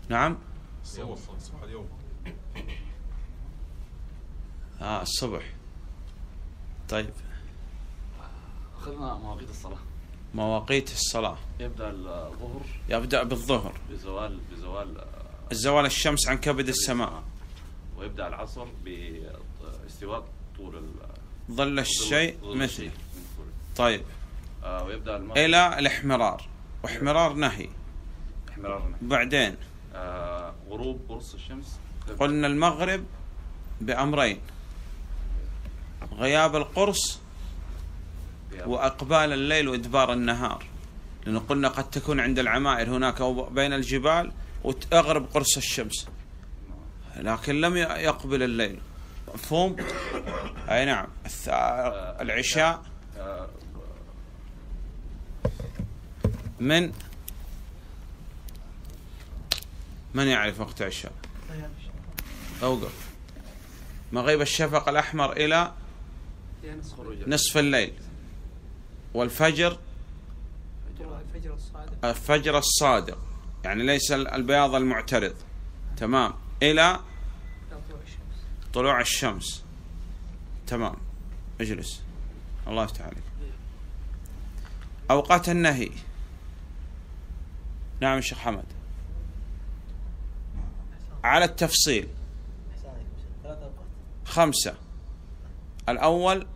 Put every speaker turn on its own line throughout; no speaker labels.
نعم
صباح اليوم.
الصبح. طيب
أخذنا مواقيت الصلاة.
مواقيت الصلاة
يبدأ الظهر،
يبدأ بالظهر
بزوال
الزوال الشمس عن كبد السماء،
ويبدأ العصر باستواء طول
ظل الشيء مثله. طيب
ويبدأ المغرب
إلى الاحمرار، واحمرار نهي. بعدين
غروب قرص الشمس.
قلنا المغرب بأمرين: غياب القرص وأقبال الليل وإدبار النهار، لأنه قلنا قد تكون عند العمائر هناك أو بين الجبال وتغرب قرص الشمس، لكن لم يقبل الليل. مفهوم؟ أي نعم. العشاء من يعرف وقت عشاء؟ أوقف. مغيب الشفق الأحمر إلى نصف الليل. والفجر الفجر الصادق، يعني ليس البياض المعترض، تمام، إلى طلوع الشمس. تمام. اجلس، الله يفتح عليك. أوقات النهي. نعم الشيخ حمد. على التفصيل 5. الأول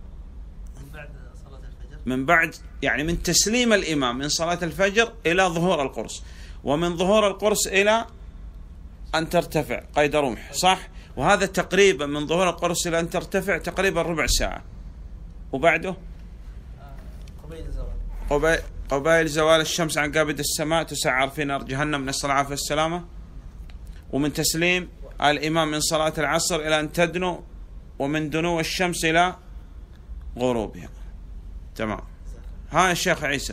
من بعد، يعني من تسليم الإمام من صلاة الفجر إلى ظهور القرص، ومن ظهور القرص إلى أن ترتفع قيد رمح، صح؟ وهذا تقريبا من ظهور القرص إلى أن ترتفع تقريبا ربع ساعة. وبعده قبيل زوال الشمس عن كبد السماء تسعر في نار جهنم، نسأل الله العافية والسلامة. ومن تسليم الإمام من صلاة العصر إلى أن تدنو، ومن دنو الشمس إلى غروبها. تمام. ها الشيخ عيسى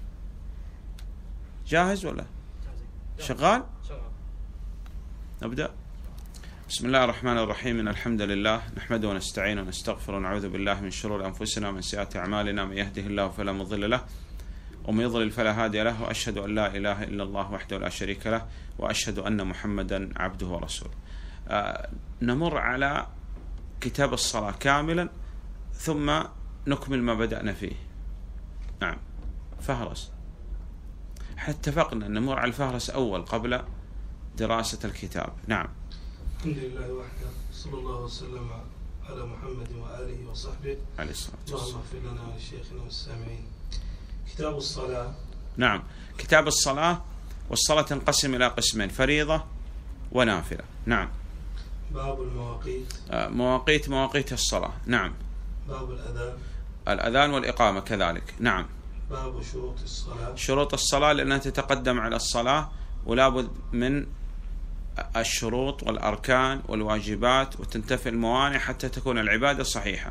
جاهز ولا شغال؟ نبدأ. بسم الله الرحمن الرحيم. إن الحمد لله نحمده ونستعينه ونستغفره ونعوذ بالله من شرور أنفسنا ومن سيئات أعمالنا. من يهده الله فلا مضل له ومن يضلل فلا هادي له، وأشهد أن لا إله إلا الله وحده لا شريك له، وأشهد أن محمدا عبده ورسوله. نمر على كتاب الصلاة كاملا ثم نكمل ما بدأنا فيه. نعم. فهرس. اتفقنا أن نمر على الفهرس أول قبل دراسة الكتاب. نعم.
الحمد لله وحده، صلى الله وسلم على محمد وآله وصحبه
عليه الصلاة والسلام.
اللهم اغفر لنا ولشيخنا والسامعين. كتاب الصلاة.
نعم. كتاب الصلاة. والصلاة تنقسم إلى قسمين: فريضة ونافلة. نعم.
باب المواقيت.
مواقيت الصلاة. نعم.
باب
الأذان والإقامة كذلك. نعم.
باب شروط الصلاة.
شروط الصلاة لأنها تتقدم على الصلاة، ولا بد من الشروط والأركان والواجبات، وتنتفي الموانع حتى تكون العبادة صحيحة.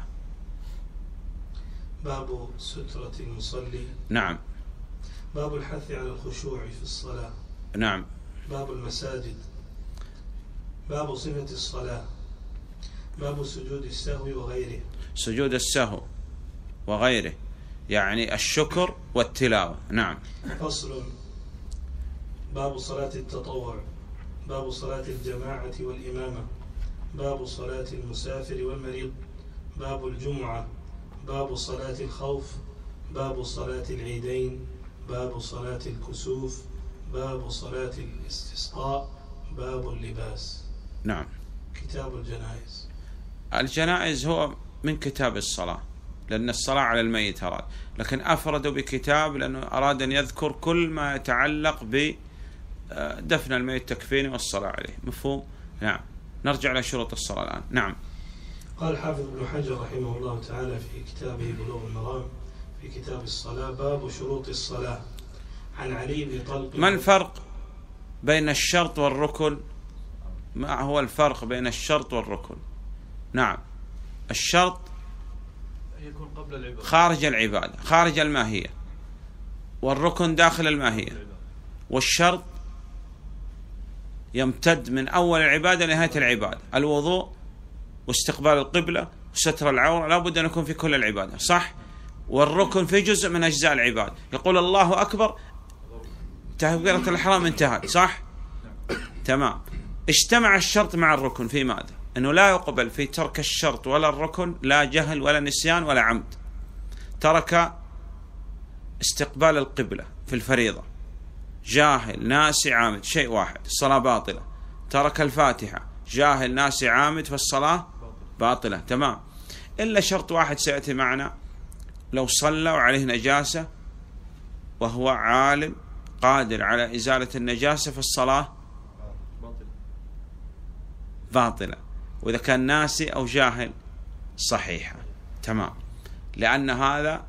باب سترة المصلي.
نعم.
باب الحث على الخشوع في الصلاة.
نعم.
باب المساجد. باب صفة الصلاة. باب سجود السهو وغيره.
سجود السهو وغيره يعني الشكر والتلاوة. نعم.
فصل. باب صلاة التطوع. باب صلاة الجماعة والإمامة. باب صلاة المسافر والمريض. باب الجمعة. باب صلاة الخوف. باب صلاة العيدين. باب صلاة الكسوف. باب صلاة الاستسقاء. باب اللباس.
نعم.
كتاب الجنائز.
الجنائز هو من كتاب الصلاة، لأن الصلاة على الميت أراد، لكن أفردوا بكتاب لأنه أراد أن يذكر كل ما يتعلق بدفن الميت، تكفينه والصلاة عليه. مفهوم؟ نعم. نرجع لشروط الصلاة الآن. نعم.
قال حافظ ابن حجر رحمه الله تعالى في كتابه بلوغ المرام في كتاب الصلاة: باب شروط الصلاة. عن علي بن طلق.
ما الفرق بين الشرط والركن؟ ما هو الفرق بين الشرط والركن؟ نعم. الشرط
يكون قبل العبادة،
خارج العبادة، خارج الماهية، والركن داخل الماهية. والشرط يمتد من أول العبادة لنهاية العبادة: الوضوء واستقبال القبلة وستر العورة، لا بد أن يكون في كل العبادة، صح؟ والركن في جزء من أجزاء العبادة، يقول الله أكبر تكبيرة الإحرام انتهت، صح؟ تمام. اجتمع الشرط مع الركن في ماذا؟ أنه لا يقبل في ترك الشرط ولا الركن لا جهل ولا نسيان ولا عمد. ترك استقبال القبلة في الفريضة، جاهل ناسي عامد، شيء واحد، الصلاة باطلة. ترك الفاتحة، جاهل ناسي عامد، فالصلاة باطلة. تمام. إلا شرط واحد سيأتي معنا، لو صلى وعليه نجاسة وهو عالم قادر على إزالة النجاسة فالصلاة باطلة، وإذا كان ناسي أو جاهل صحيحة. تمام. لأن هذا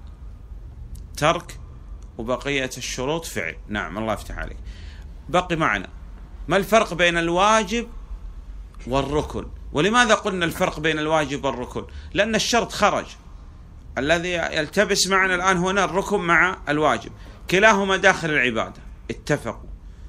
ترك وبقية الشروط فعل. نعم، الله يفتح عليك. بقي معنا ما الفرق بين الواجب والركن؟ ولماذا قلنا الفرق بين الواجب والركن؟ لأن الشرط خرج. الذي يلتبس معنا الآن هنا الركن مع الواجب، كلاهما داخل العبادة، اتفقوا.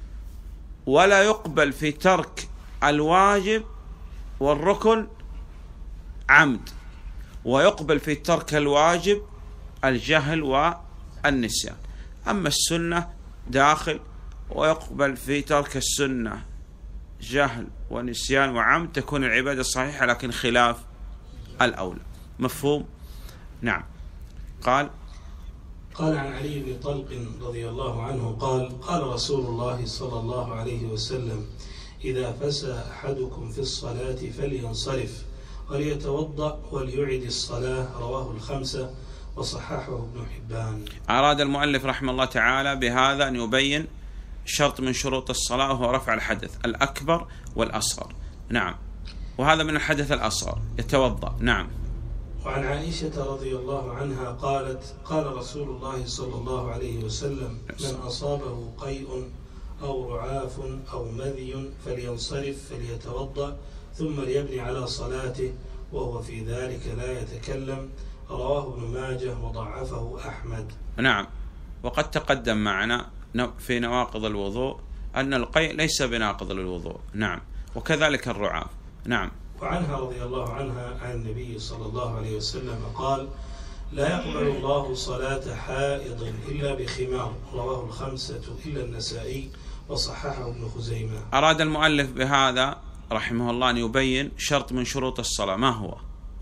ولا يقبل في ترك الواجب والركن عمد، ويقبل في ترك الواجب الجهل والنسيان. أما السنة داخل، ويقبل في ترك السنة جهل ونسيان وعمد، تكون العبادة صحيحة لكن خلاف الأولى. مفهوم؟ نعم. قال
عن علي بن طلق رضي الله عنه قال: قال رسول الله صلى الله عليه وسلم: إذا فسى أحدكم في الصلاة فلينصرف وليتوضأ وليعد الصلاة. رواه الخمسة وصححه ابن حبان.
أراد المؤلف رحمه الله تعالى بهذا أن يبين شرط من شروط الصلاة، وهو رفع الحدث الأكبر والأصغر. نعم. وهذا من الحدث الأصغر، يتوضأ. نعم.
وعن عائشة رضي الله عنها قالت: قال رسول الله صلى الله عليه وسلم: من أصابه قيء أو رعاف أو مذي فلينصرف فليتوضأ ثم ليبني على صلاته وهو في ذلك لا يتكلم. رواه ابن ماجه وضعفه أحمد.
نعم. وقد تقدم معنا في نواقض الوضوء أن القيء ليس بناقض للوضوء. نعم. وكذلك الرعاف. نعم.
وعنها رضي الله عنها عن النبي صلى الله عليه وسلم قال: لا يقبل الله صلاة حائض إلا بخمار. رواه الخمسة إلا النسائي وصححه ابن خزيمة.
أراد المؤلف بهذا رحمه الله أن يبين شرط من شروط الصلاة. ما هو؟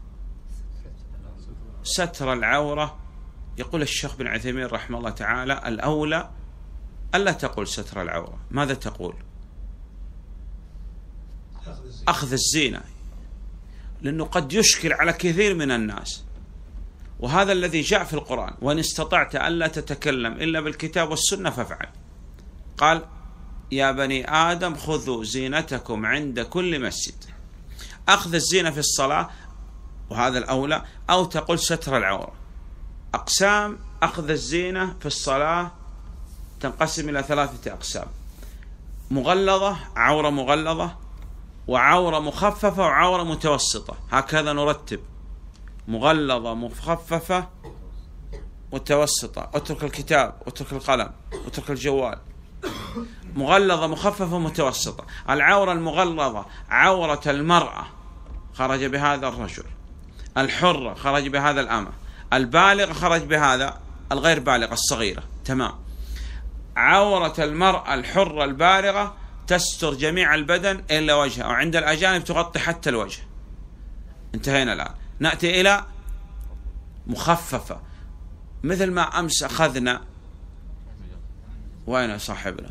ستر العورة. يقول الشيخ بن عثيمين رحمه الله تعالى: الأولى ألا تقول ستر العورة. ماذا تقول؟ أخذ الزينة، لأنه قد يشكل على كثير من الناس، وهذا الذي جاء في القرآن: وإن استطعت ألا تتكلم إلا بالكتاب والسنة فافعل. قال: يا بني آدم خذوا زينتكم عند كل مسجد. أخذ الزينة في الصلاة، وهذا الأولى، أو تقول ستر العورة. أقسام أخذ الزينة في الصلاة تنقسم إلى 3 أقسام: مغلظة، عورة مغلظة، وعورة مخففة، وعورة متوسطة. هكذا نرتب: مغلظة، مخففة، متوسطة. اترك الكتاب، اترك القلم، اترك الجوال. مغلظة، مخففة، متوسطة. العورة المغلظة عورة المرأة، خرج بهذا الرجل. الحرة خرج بهذا الأمة. البالغ خرج بهذا الغير بالغ، الصغيرة. تمام. عورة المرأة الحرة البالغة تستر جميع البدن إلا وجهها، وعند الأجانب تغطي حتى الوجه. انتهينا الآن. نأتي إلى مخففة، مثل ما أمس أخذنا. وين صاحبنا؟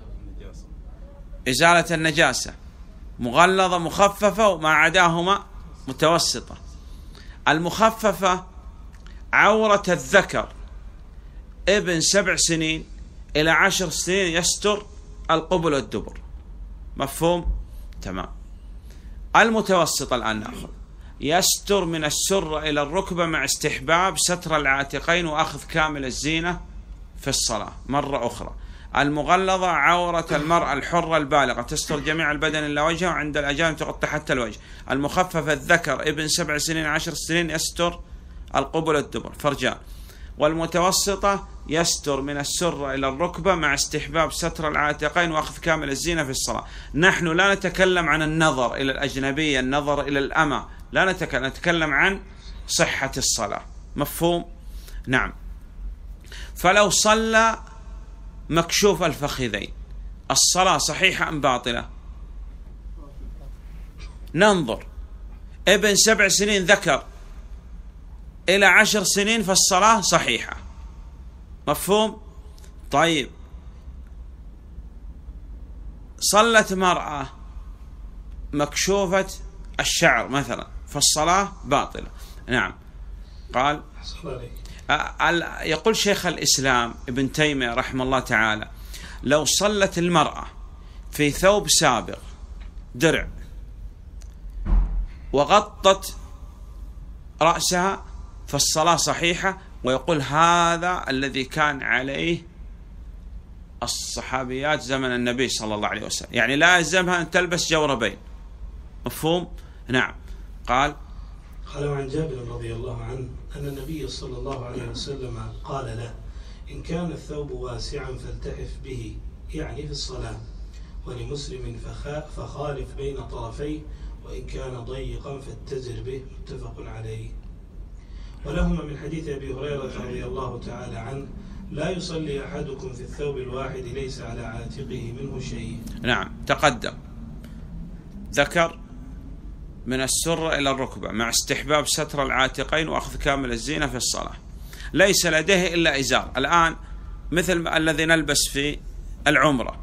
إزالة النجاسة. مغلظة، مخففة، وما عداهما متوسطة. المخففة عورة الذكر ابن 7 سنين إلى 10 سنين يستر القبل والدبر. مفهوم؟ تمام. المتوسطة الآن نأخذ: يستر من السرة إلى الركبة مع استحباب ستر العاتقين وأخذ كامل الزينة في الصلاة مرة أخرى. المغلظة عورة المرأة الحرة البالغة تستر جميع البدن إلا وجهها، وعند الأجانب تغطي حتى الوجه. المخفف الذكر ابن 7 سنين 10 سنين يستر القبل والدبر، فرجان. والمتوسطة يستر من السرة إلى الركبة مع استحباب ستر العاتقين وأخذ كامل الزينة في الصلاة. نحن لا نتكلم عن النظر إلى الأجنبية، النظر إلى الأمة، لا نتكلم عن صحة الصلاة. مفهوم؟ نعم. فلو صلى مكشوف الفخذين، الصلاة صحيحة أم باطلة؟ ننظر ابن 7 سنين ذكر إلى 10 سنين فالصلاة صحيحة. مفهوم؟ طيب صلت مرأة مكشوفة الشعر مثلا فالصلاة باطلة. نعم. قال يقول شيخ الإسلام ابن تيمية رحمه الله تعالى: لو صلت المرأة في ثوب سابغ درع وغطت رأسها فالصلاة صحيحة. ويقول هذا الذي كان عليه الصحابيات زمن النبي صلى الله عليه وسلم، يعني لا يلزمها أن تلبس جوربين. مفهوم؟ نعم. قال
عن جابر رضي الله عنه أن النبي صلى الله عليه وسلم قال له: إن كان الثوب واسعا فالتحف به، يعني في الصلاة. ولمسلم: فخالف بين طرفيه، وإن كان ضيقا فاتزر به، متفق عليه. ولهما من حديث أبي هريرة رضي الله تعالى عنه: لا يصلي أحدكم في الثوب الواحد ليس على عاتقه منه شيء.
نعم تقدم ذكر من السرة إلى الركبة مع استحباب ستر العاتقين وأخذ كامل الزينة في الصلاة. ليس لديه إلا إزار. الآن مثل الذي نلبس في العمرة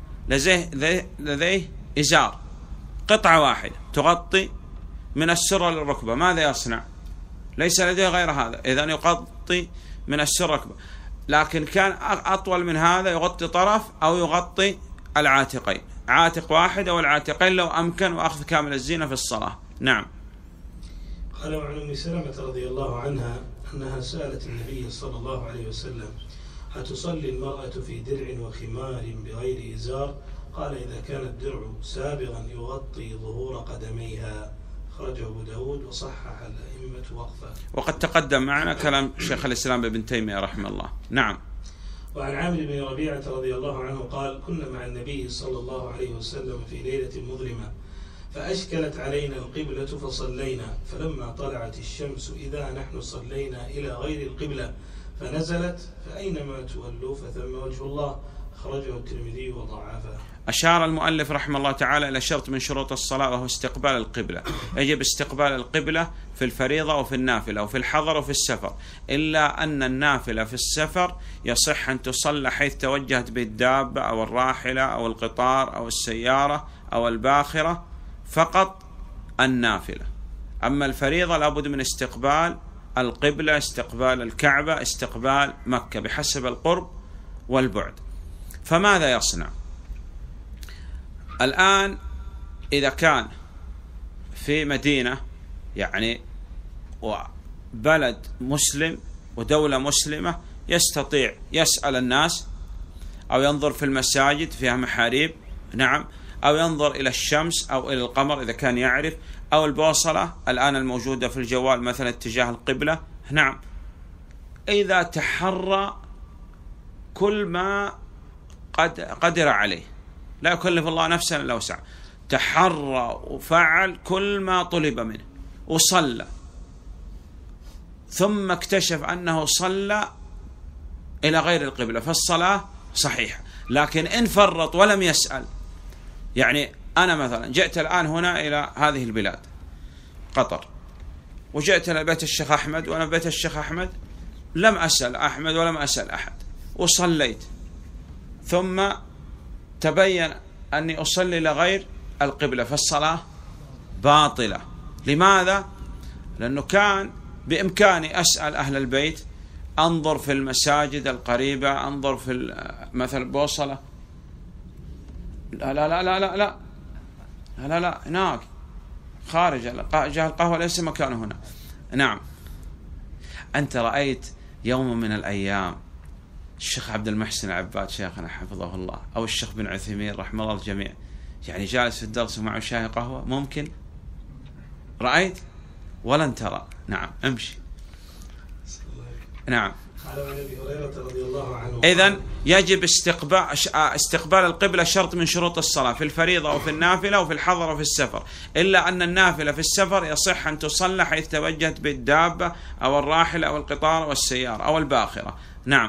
لديه إزار قطعة واحدة تغطي من السرة للركبة، ماذا يصنع؟ ليس لديه غير هذا، إذن يغطي من السرة للركبة. لكن كان أطول من هذا يغطي طرف أو يغطي العاتقين، عاتق واحد أو العاتقين لو أمكن، وأخذ كامل الزينة في الصلاة. نعم.
قال عن أم سلمة رضي الله عنها أنها سألت النبي صلى الله عليه وسلم: أتصلي المرأة في درع وخمار بغير إزار؟ قال: إذا كان الدرع سابغا يغطي ظهور قدميها. أخرجه أبو داود وصحح الأئمة وقفه.
وقد تقدم معنا كلام شيخ الإسلام ابن تيمية رحمه الله. نعم.
وعن عامر بن ربيعة رضي الله عنه قال: كنا مع النبي صلى الله عليه وسلم في ليلة مظلمة فأشكلت علينا القبلة فصلينا، فلما طلعت الشمس إذا نحن صلينا إلى غير القبلة فنزلت: فأينما تولوا فثم وجه الله. أخرجه الترمذي وضعفه.
أشار المؤلف رحمه الله تعالى إلى شرط من شروط الصلاة وهو استقبال القبلة. يجب استقبال القبلة في الفريضة وفي النافلة وفي الحضر وفي السفر، إلا أن النافلة في السفر يصح أن تصلى حيث توجهت بالدابة أو الراحلة أو القطار أو السيارة أو الباخرة، فقط النافلة. أما الفريضة لابد من استقبال القبلة، استقبال الكعبة، استقبال مكة بحسب القرب والبعد. فماذا يصنع الآن إذا كان في مدينة يعني وبلد مسلم ودولة مسلمة، يستطيع يسأل الناس أو ينظر في المساجد فيها محاريب، نعم، أو ينظر إلى الشمس أو إلى القمر إذا كان يعرف، أو البوصلة الآن الموجودة في الجوال مثلا اتجاه القبلة، نعم. إذا تحرى كل ما قدر عليه، لا يكلف الله نفسا إلا وسعها، تحرى وفعل كل ما طلب منه وصلى، ثم اكتشف أنه صلى إلى غير القبلة فالصلاة صحيحة. لكن إن فرط ولم يسأل، يعني أنا مثلا جئت الآن هنا إلى هذه البلاد قطر، وجئت إلى بيت الشيخ أحمد، وأنا بيت الشيخ أحمد لم أسأل أحمد ولم أسأل أحد وصليت، ثم تبين أني أصلي لغير القبلة فالصلاة باطلة. لماذا؟ لأنه كان بإمكاني أسأل أهل البيت، أنظر في المساجد القريبة، أنظر في مثل البوصلة، لا لا لا لا لا لا لا لا لا هناك خارج جهة القهوة ليس مكانه هنا. نعم. أنت رأيت يوم من الأيام الشيخ عبد المحسن العباد شيخنا حفظه الله أو الشيخ بن عثيمين رحمه الله الجميع يعني جالس في الدرس ومعه شاي قهوة؟ ممكن؟ رأيت؟ ولن ترى. نعم. امشي. نعم. إذن يجب استقبال القبلة شرط من شروط الصلاة في الفريضة وفي النافلة وفي الحضر وفي السفر، إلا أن النافلة في السفر يصح أن تصلى حيث توجهت بالدابة أو الراحلة أو القطار أو السيارة أو الباخرة. نعم.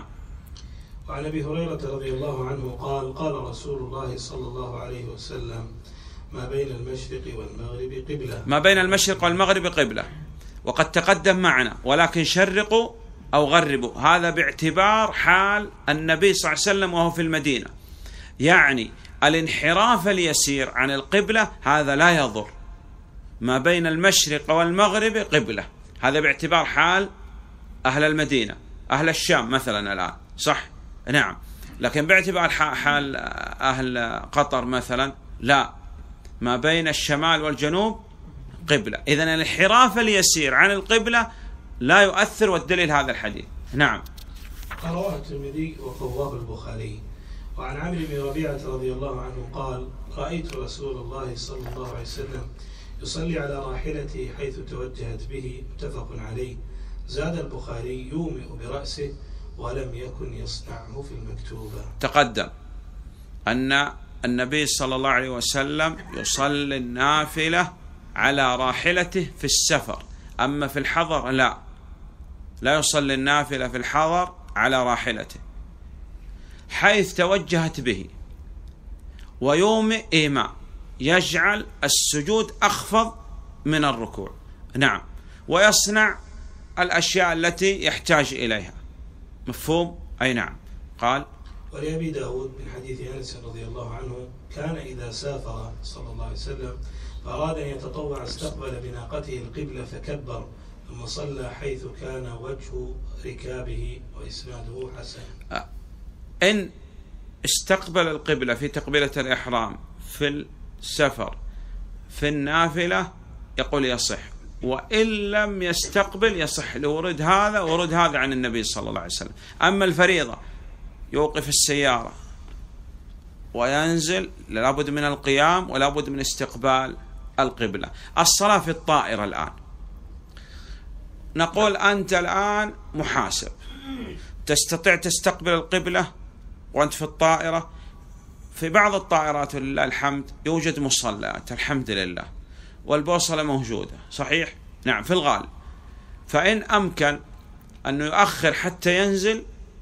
وعن أبي هريرة رضي الله عنه قال: قال رسول الله صلى الله عليه وسلم: ما بين المشرق والمغرب قبلة.
ما بين المشرق والمغرب قبلة، وقد تقدم معنا ولكن شرقوا أو غربوا، هذا باعتبار حال النبي صلى الله عليه وسلم وهو في المدينة، يعني الانحراف اليسير عن القبلة هذا لا يضر. ما بين المشرق والمغرب قبلة، هذا باعتبار حال أهل المدينة، أهل الشام مثلا الآن، صح؟ نعم. لكن باعتبار حال أهل قطر مثلا لا، ما بين الشمال والجنوب قبلة. إذن الانحراف اليسير عن القبلة لا يؤثر، والدليل هذا الحديث. نعم.
رواه الترمذي وقواه البخاري. وعن عمرو بن ربيعة رضي الله عنه قال: رأيت رسول الله صلى الله عليه وسلم يصلي على راحلته حيث توجهت به، متفق عليه. زاد البخاري: يومئ برأسه ولم يكن يصنعه في المكتوبة.
تقدم أن النبي صلى الله عليه وسلم يصلي النافلة على راحلته في السفر، أما في الحضر لا يصلي النافلة في الحضر على راحلته حيث توجهت به. ويومئ إيماء، يجعل السجود أخفض من الركوع. نعم. ويصنع الأشياء التي يحتاج إليها. مفهوم؟ أي نعم. قال:
ولأبي داود من حديث أنس رضي الله عنه: كان إذا سافر صلى الله عليه وسلم فأراد أن يتطوع استقبل بناقته القبلة فكبر، ثم صلى حيث كان وجه ركابه، وإسناده حسن.
إن استقبل القبلة في تقبيلة الإحرام في السفر في النافلة يقول يصح، وإن لم يستقبل يصح، لورد هذا ورد هذا عن النبي صلى الله عليه وسلم. أما الفريضة يوقف السيارة وينزل، لابد من القيام ولابد من استقبال القبلة. الصلاة في الطائرة الآن، نقول أنت الآن محاسب، تستطيع تستقبل القبلة وأنت في الطائرة. في بعض الطائرات ولله الحمد يوجد مصلات الحمد لله، والبوصلة موجودة، صحيح؟ نعم، في الغالب. فإن أمكن أنه يؤخر حتى ينزل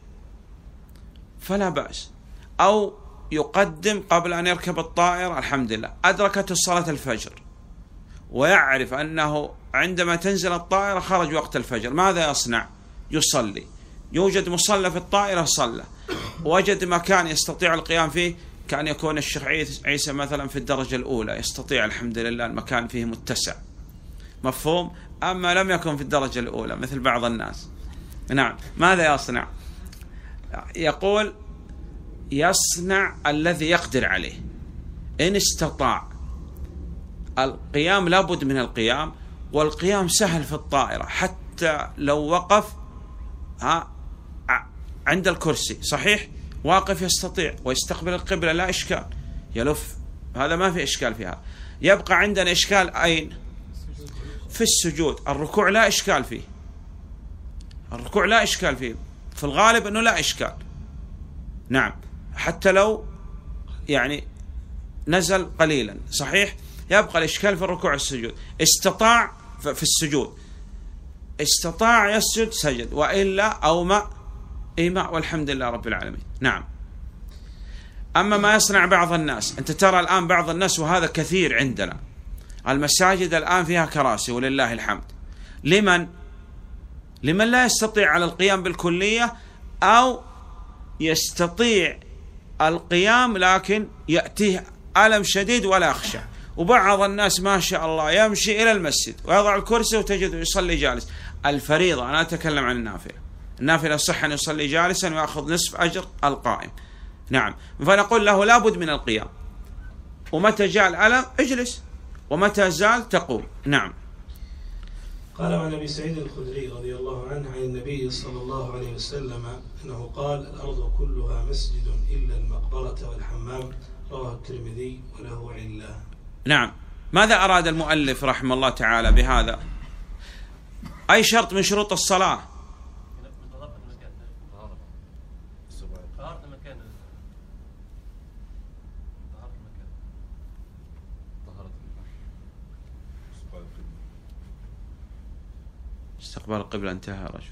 فلا بأس، أو يقدم قبل أن يركب الطائرة. الحمد لله أدركت صلاة الفجر ويعرف أنه عندما تنزل الطائرة خرج وقت الفجر، ماذا يصنع؟ يصلي. يوجد مصلى في الطائرة، صلى. وجد مكان يستطيع القيام فيه، كان يكون الشيخ عيسى مثلا في الدرجة الأولى، يستطيع الحمد لله، المكان فيه متسع. مفهوم؟ أما لم يكن في الدرجة الأولى مثل بعض الناس، نعم، ماذا يصنع؟ يقول يصنع الذي يقدر عليه. إن استطاع القيام لابد من القيام، والقيام سهل في الطائرة، حتى لو وقف عند الكرسي، صحيح؟ واقف يستطيع، ويستقبل القبلة لا إشكال، يلف، هذا ما في إشكال فيها. يبقى عندنا إشكال أين؟ في السجود. الركوع لا إشكال فيه، الركوع لا إشكال فيه، في الغالب أنه لا إشكال. نعم، حتى لو يعني نزل قليلا، صحيح؟ يبقى الإشكال في الركوع والسجود. استطاع في السجود، استطاع يسجد سجد، وإلا أومأ إيماء، والحمد لله رب العالمين. نعم. أما ما يصنع بعض الناس، أنت ترى الآن بعض الناس، وهذا كثير عندنا، المساجد الآن فيها كراسي ولله الحمد، لمن لا يستطيع على القيام بالكلية، أو يستطيع القيام لكن يأتيه ألم شديد ولا يخشى. وبعض الناس ما شاء الله يمشي إلى المسجد ويضع الكرسي وتجد يصلي جالس. الفريضة، أنا أتكلم عن النافلة، النافلة صح أن يصلي جالسا ويأخذ نصف أجر القائم. نعم. فنقول له لابد من القيام، ومتى جاء الألم اجلس، ومتى زال تقوم. نعم.
قال عن أبي سعيد الخدري رضي الله عنه عن النبي صلى الله عليه وسلم أنه قال: الأرض كلها مسجد إلا المقبرة والحمام. رواه الترمذي وله علة.
نعم. ماذا أراد المؤلف رحمه الله تعالى بهذا؟ أي شرط من شروط الصلاة؟ استقبال القبلة، انتهى رجل.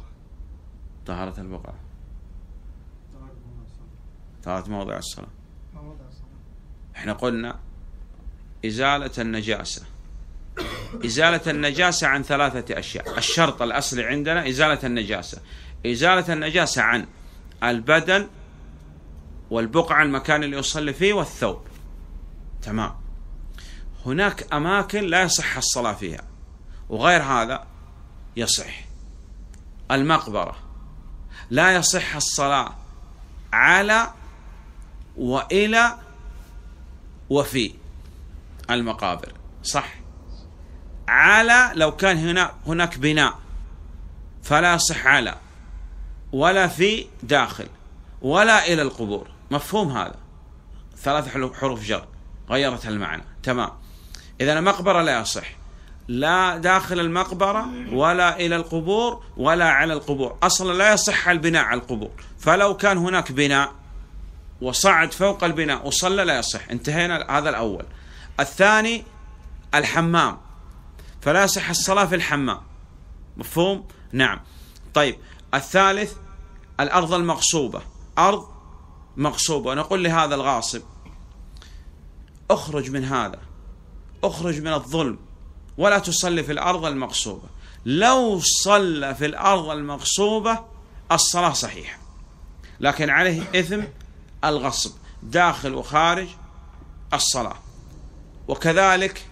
طهارة البقعة، طهارة موضع الصلاة. احنا قلنا إزالة النجاسة. إزالة النجاسة عن 3 أشياء. الشرط الأصلي عندنا إزالة النجاسة. إزالة النجاسة عن البدن والبقعة، المكان اللي يصلي فيه، والثوب. تمام. هناك أماكن لا يصح الصلاة فيها، وغير هذا يصح. المقبرة لا يصح الصلاة على وإلى وفي المقابر، صح. على لو كان هناك بناء فلا يصح على، ولا في داخل، ولا إلى القبور. مفهوم هذا؟ 3 حروف جر غيرت المعنى. تمام. إذا المقبرة لا يصح، لا داخل المقبرة ولا إلى القبور ولا على القبور. أصلا لا يصح البناء على القبور، فلو كان هناك بناء وصعد فوق البناء وصلى لا يصح. انتهينا. هذا الأول. الثاني الحمام، فلا يصح الصلاة في الحمام. مفهوم؟ نعم. طيب، الثالث الأرض المغصوبة. أرض مغصوبة، ونقول لهذا الغاصب اخرج من هذا، اخرج من الظلم، ولا تصلي في الأرض المغصوبة. لو صلى في الأرض المغصوبة الصلاة صحيحة، لكن عليه إثم الغصب داخل وخارج الصلاة. وكذلك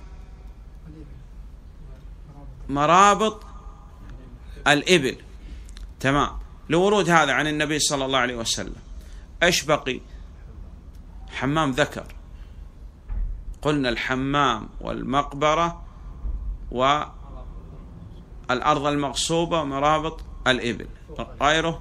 مرابط الإبل. تمام. لورود هذا عن النبي صلى الله عليه وسلم. ايش بقي؟ حمام ذكر. قلنا الحمام والمقبرة والأرض المغصوبة ومرابط الإبل. غيره؟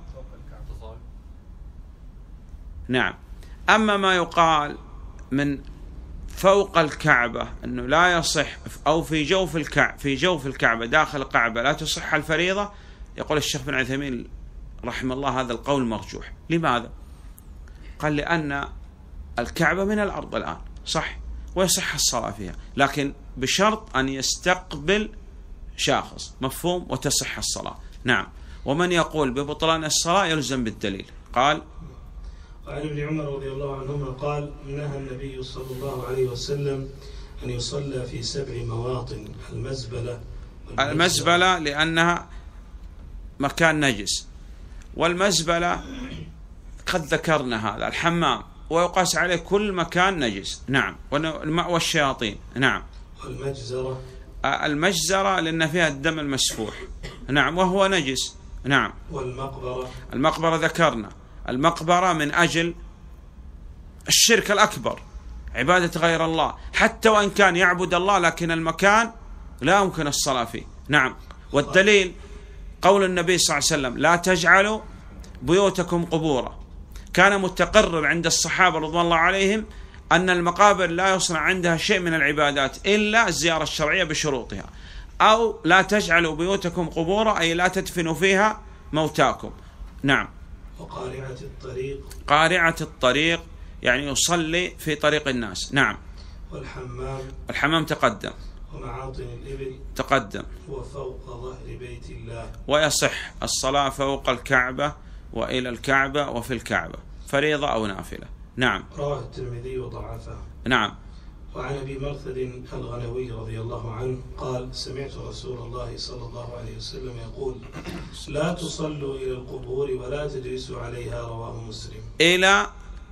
نعم. أما ما يقال من فوق الكعبة أنه لا يصح، أو في جوف الكعبة داخل الكعبة لا تصح الفريضة، يقول الشيخ بن عثيمين رحمه الله هذا القول مرجوح. لماذا؟ قال لأن الكعبة من الأرض الآن، صح، ويصح الصلاة فيها، لكن بشرط أن يستقبل شاخص. مفهوم؟ وتصح الصلاة. نعم. ومن يقول ببطلان الصلاة يلزم بالدليل. قال
وعن ابن عمر رضي الله عنهما قال: نهى النبي صلى الله عليه وسلم أن يصلى في 7 مواطن:
المزبلة لأنها مكان نجس، والمزبلة قد ذكرنا هذا. الحمام ويقاس عليه كل مكان نجس. نعم. والشياطين. نعم. المجزرة لأن فيها الدم المسفوح. نعم، وهو نجس. نعم. المقبرة ذكرنا. المقبرة من أجل الشرك الأكبر، عبادة غير الله، حتى وإن كان يعبد الله، لكن المكان لا يمكن الصلاة فيه. نعم. والدليل قول النبي صلى الله عليه وسلم: لا تجعلوا بيوتكم قبورا. كان متقرر عند الصحابة رضوان الله عليهم أن المقابر لا يصنع عندها شيء من العبادات إلا الزيارة الشرعية بشروطها. أو لا تجعلوا بيوتكم قبورا، أي لا تدفنوا فيها موتاكم. نعم.
وقارعة الطريق.
قارعة الطريق يعني يصلي في طريق الناس. نعم. الحمام تقدم.
ومعاطن الإبل
تقدم.
وفوق ظهر بيت الله.
ويصح الصلاة فوق الكعبة وإلى الكعبة وفي الكعبة، فريضة أو نافلة. نعم.
رواه الترمذي وضعفه.
نعم.
وعن أبي مرثد الغنوي رضي الله عنه قال: سمعت رسول الله صلى الله عليه وسلم يقول: لا تصلوا إلى القبور ولا تجلسوا عليها. رواه مسلم. إلى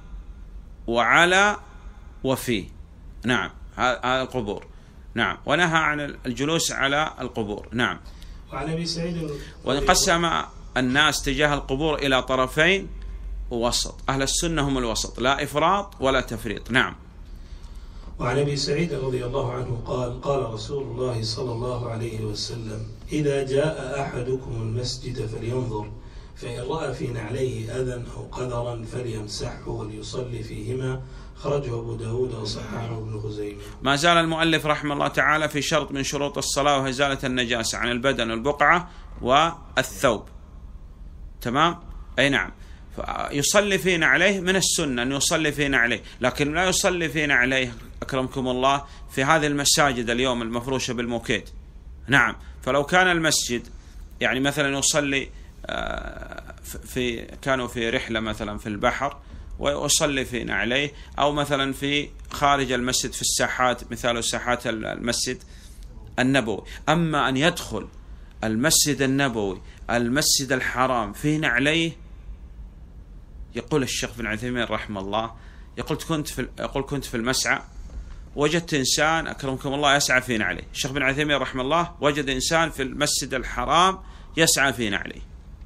وعلى وفي. نعم. هذا القبور. نعم. ونهى عن الجلوس على القبور. نعم.
وعن أبي سعيد
وانقسم الناس تجاه القبور إلى طرفين ووسط. أهل السنة هم الوسط، لا إفراط ولا تفريط. نعم.
وعن أبي سعيد رضي الله عنه قال: قال رسول الله صلى الله عليه وسلم: إذا جاء أحدكم المسجد فلينظر، فإن رأى في نعليه أذى أو قذرا فليمسحه وليصلي فيهما. خرجه أبو داود وصححه ابن خزيمة.
ما زال المؤلف رحمه الله تعالى في شرط من شروط الصلاة، وهي إزالة النجاسة عن البدن والبقعة والثوب. تمام؟ أي نعم. يصلي في نعليه، من السنة أن يصلي في نعليه، لكن لا يصلي في نعليه أكرمكم الله في هذه المساجد اليوم المفروشة بالموكيت. نعم. فلو كان المسجد يعني مثلا يصلي كانوا في رحلة مثلا في البحر وأصلي في نعليه، أو مثلا في خارج المسجد في الساحات، مثال ساحات المسجد النبوي. أما أن يدخل المسجد النبوي المسجد الحرام في نعليه، يقول الشيخ بن عثيمين رحمه الله، يقول كنت في المسعى وجدت إنسان أكرمكم الله يسعى في نعليه. الشيخ بن عثيمين رحمه الله وجد إنسان في المسجد الحرام يسعى في نعليه،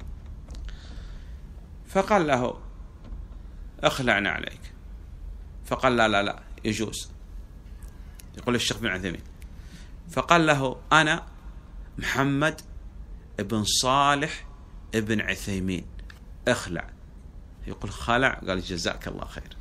فقال له اخلع نعليك، فقال لا يجوز. يقول الشيخ بن عثيمين، فقال له أنا محمد ابن صالح ابن عثيمين، اخلع. يقول خلع، قال جزاك الله خير.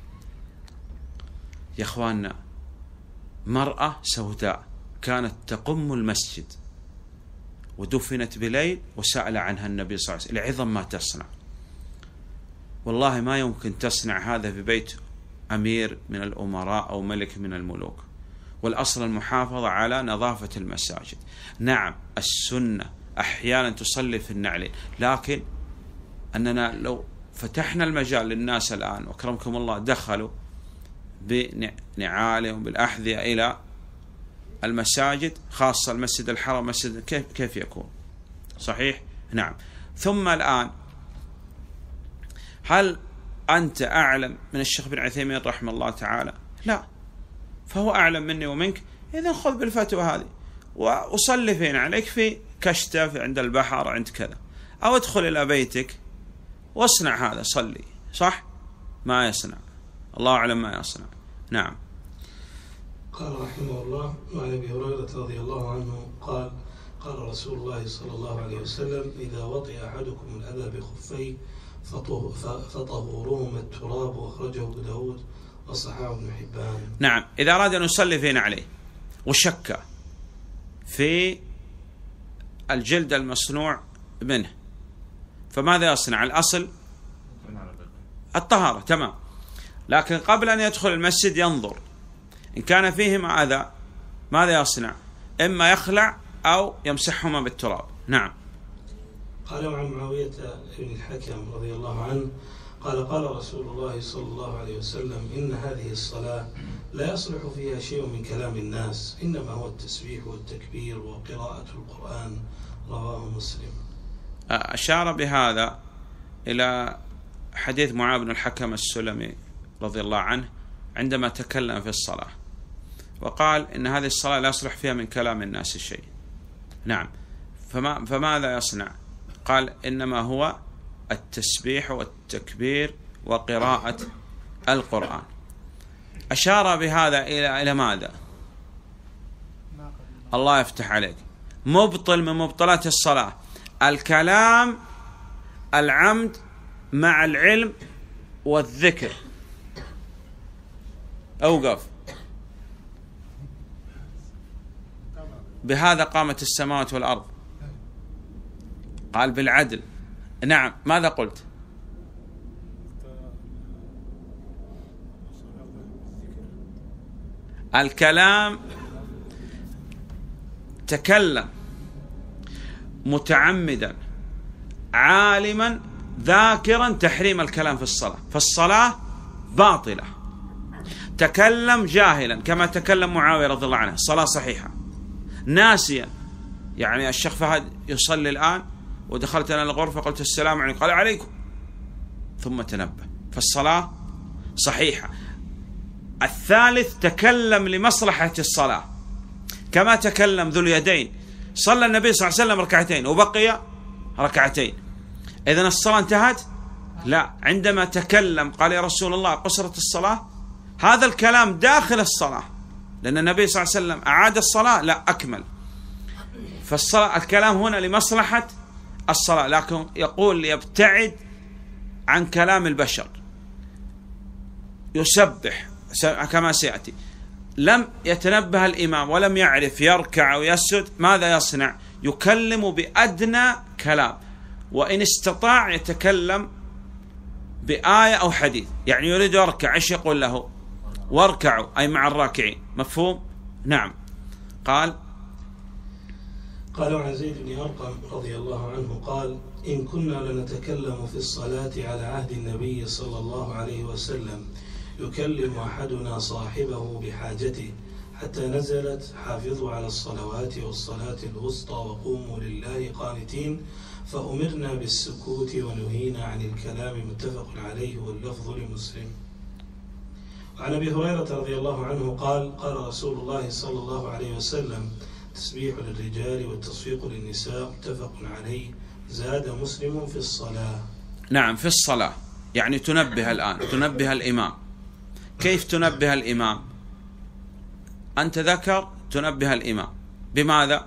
يا اخواننا، مرأة سوداء كانت تقم المسجد ودفنت بليل وسأل عنها النبي صلى الله عليه وسلم لعظم ما تصنع. والله ما يمكن تصنع هذا في بيت أمير من الأمراء أو ملك من الملوك. والأصل المحافظة على نظافة المساجد. نعم السنة أحيانا تصلي في النعلين، لكن أننا لو فتحنا المجال للناس الآن وأكرمكم الله دخلوا بنعالهم بالأحذية إلى المساجد، خاصة المسجد الحرام، مسجد كيف يكون؟ صحيح؟ نعم. ثم الآن هل أنت أعلم من الشيخ بن عثيمين رحمه الله تعالى؟ لا، فهو أعلم مني ومنك. إذن خذ بالفتوى هذه وصلي فين عليك في كشتة عند البحر عند كذا، أو ادخل إلى بيتك واصنع هذا، صلي. صح؟ ما يصنع، الله أعلم ما يصنع. نعم.
قال رحمه الله: وعن أبي هريرة رضي الله عنه قال: قال رسول الله صلى الله عليه وسلم: إذا وطئ أحدكم الأذى بخفيه فطهورهما التراب، وأخرجه أبو داود وصححه ابن حبان.
نعم، إذا أراد أن يصلي فين عليه وشك في الجلد المصنوع منه، فماذا يصنع؟ الأصل الطهارة، تمام. لكن قبل أن يدخل المسجد ينظر إن كان فيهما أذى، ماذا يصنع؟ إما يخلع أو يمسحهما بالتراب. نعم.
قال عن معاوية بن الحكم رضي الله عنه قال: قال رسول الله صلى الله عليه وسلم: إن هذه الصلاة لا يصلح فيها شيء من كلام الناس، إنما هو التسبيح والتكبير وقراءة القرآن. رواه مسلم.
أشار بهذا إلى حديث معاذ بن الحكم السلمي رضي الله عنه عندما تكلم في الصلاة وقال إن هذه الصلاة لا يصلح فيها من كلام الناس شيء. نعم. فماذا يصنع؟ قال إنما هو التسبيح والتكبير وقراءة القرآن. أشار بهذا إلى ماذا؟ الله يفتح عليك. مبطل من مبطلات الصلاة الكلام العمد مع العلم والذكر. أوقف. بهذا قامت السماوات والأرض. قال بالعدل. نعم. ماذا قلت؟ الكلام تكلم متعمدا عالما ذاكرا تحريم الكلام في الصلاة، فالصلاة باطلة. تكلم جاهلا كما تكلم معاوية رضي الله عنه، الصلاة صحيحة. ناسيا، يعني الشيخ فهد يصلي الآن ودخلت أنا الغرفة قلت السلام عليكم، قال عليكم، ثم تنبه، فالصلاة صحيحة. الثالث تكلم لمصلحة الصلاة كما تكلم ذو اليدين. صلى النبي صلى الله عليه وسلم ركعتين وبقي ركعتين، إذن الصلاة انتهت؟ لا. عندما تكلم قال يا رسول الله قصرت الصلاة، هذا الكلام داخل الصلاة، لأن النبي صلى الله عليه وسلم أعاد الصلاة، لا أكمل. فالصلاة الكلام هنا لمصلحة الصلاة، لكن يقول يبتعد عن كلام البشر، يسبح كما سيأتي. لم يتنبه الإمام ولم يعرف يركع أو يسجد، ماذا يصنع؟ يكلم بأدنى كلام، وإن استطاع يتكلم بآية أو حديث. يعني يريد يركع، إيش يقول له؟ واركعوا، أي مع الراكعين. مفهوم؟ نعم. قال
قال عن زيد بن أرقم رضي الله عنه قال إن كنا لنتكلم في الصلاة على عهد النبي صلى الله عليه وسلم يكلم أحدنا صاحبه بحاجته حتى نزلت حافظوا على الصلوات والصلاة الوسطى وقوموا لله قانتين فأمرنا بالسكوت ونهينا عن الكلام متفق عليه واللفظ لمسلم. وعن أبي هريرة رضي الله عنه قال قال رسول الله صلى الله عليه وسلم تسبيح للرجال والتصفيق للنساء متفق عليه زاد مسلم في الصلاة.
نعم في الصلاة، يعني تنبه الآن، تنبه الإمام. كيف تنبه الإمام؟ أنت ذكر تنبه الإمام بماذا؟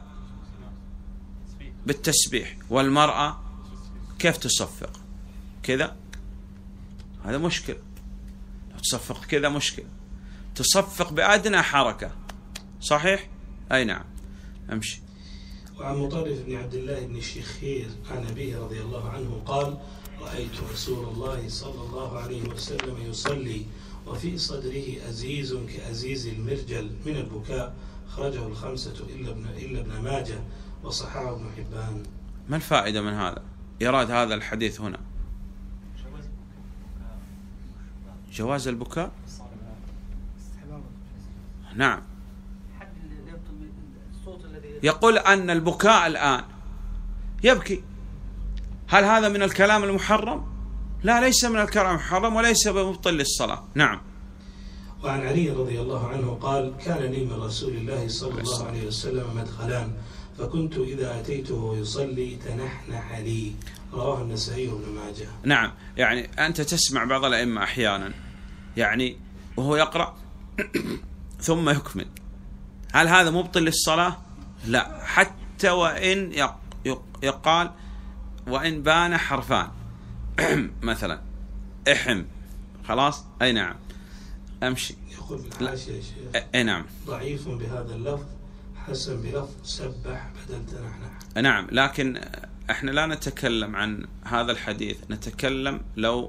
بالتسبيح. والمرأة كيف تصفق؟ كذا، هذا مشكلة. تصفق كذا مشكلة. تصفق بأدنى حركة، صحيح؟ أي نعم، أمشي.
وعن مطرف بن عبد الله بن الشخير عن أبيه رضي الله عنه قال رأيت رسول الله صلى الله عليه وسلم يصلي وفي صدره أزيز كأزيز المرجل من البكاء خرجه الخمسة إلا ابن ماجه وصححه ابن حبان.
ما الفائدة من هذا؟ إيراد هذا الحديث هنا جواز البكاء؟ نعم. يقول أن البكاء الآن يبكي، هل هذا من الكلام المحرم؟ لا، ليس من الكلام المحرم وليس بمبطل للصلاة. نعم.
وعن علي رضي الله عنه قال كان لي من رسول الله صلى الله عليه وسلم مدخلان فكنت إذا أتيته يصلي تنحنح لي رواه النسائي وابن ماجه.
نعم، يعني أنت تسمع بعض الأئمة أحيانا يعني وهو يقرأ ثم يكمل، هل هذا مبطل للصلاة؟ لا، حتى وإن يقال وإن بان حرفان مثلا احم، خلاص. أي نعم، أمشي.
يقول بالحاشية يا شيخ
أي نعم
ضعيف بهذا اللفظ حسن بلفظ سبح بدل تنحنح.
نعم، لكن احنا لا نتكلم عن هذا الحديث، نتكلم لو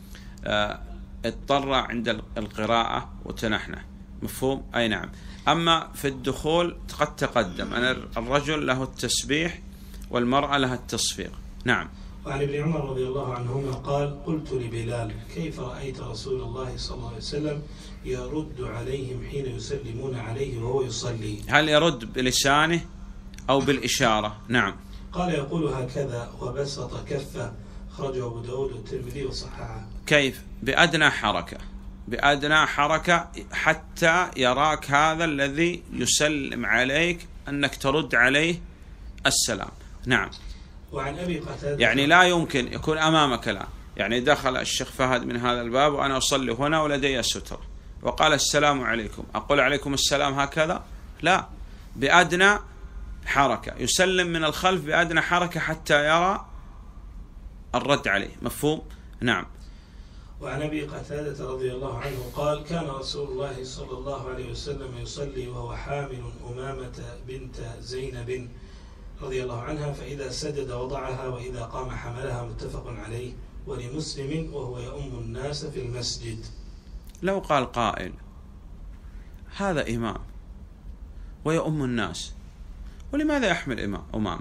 اضطر عند القراءة وتنحنح، مفهوم؟ أي نعم. أما في الدخول قد تقدم أن الرجل له التسبيح والمرأة لها التصفيق. نعم.
وعن ابن عمر رضي الله عنهما قال قلت لبلال كيف رأيت رسول الله صلى الله عليه وسلم يرد عليهم حين يسلمون عليه وهو يصلي؟
هل يرد بلسانه أو بالإشارة؟ نعم.
قال يقول هكذا وبسط كفه خرجه أبو داود والترمذي وصححه.
كيف؟ بأدنى حركة، بأدنى حركة حتى يراك هذا الذي يسلم عليك أنك ترد عليه السلام. نعم.
وعن أبي قتادة
يعني لا يمكن يكون أمامك الآن، يعني دخل الشيخ فهد من هذا الباب وأنا أصلي هنا ولدي سترة وقال السلام عليكم، أقول عليكم السلام هكذا؟ لا، بأدنى حركة، يسلم من الخلف بأدنى حركة حتى يرى الرد عليه، مفهوم؟ نعم.
وعن أبي قتادة رضي الله عنه قال كان رسول الله صلى الله عليه وسلم يصلي وهو حامل أمامة بنت زينب رضي الله عنها فإذا سجد وضعها وإذا قام حملها متفق عليه ولمسلم وهو يؤم الناس في المسجد.
لو قال قائل هذا إمام ويؤم الناس ولماذا يحمل أمامه؟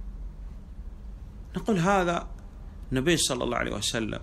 نقول هذا النبي صلى الله عليه وسلم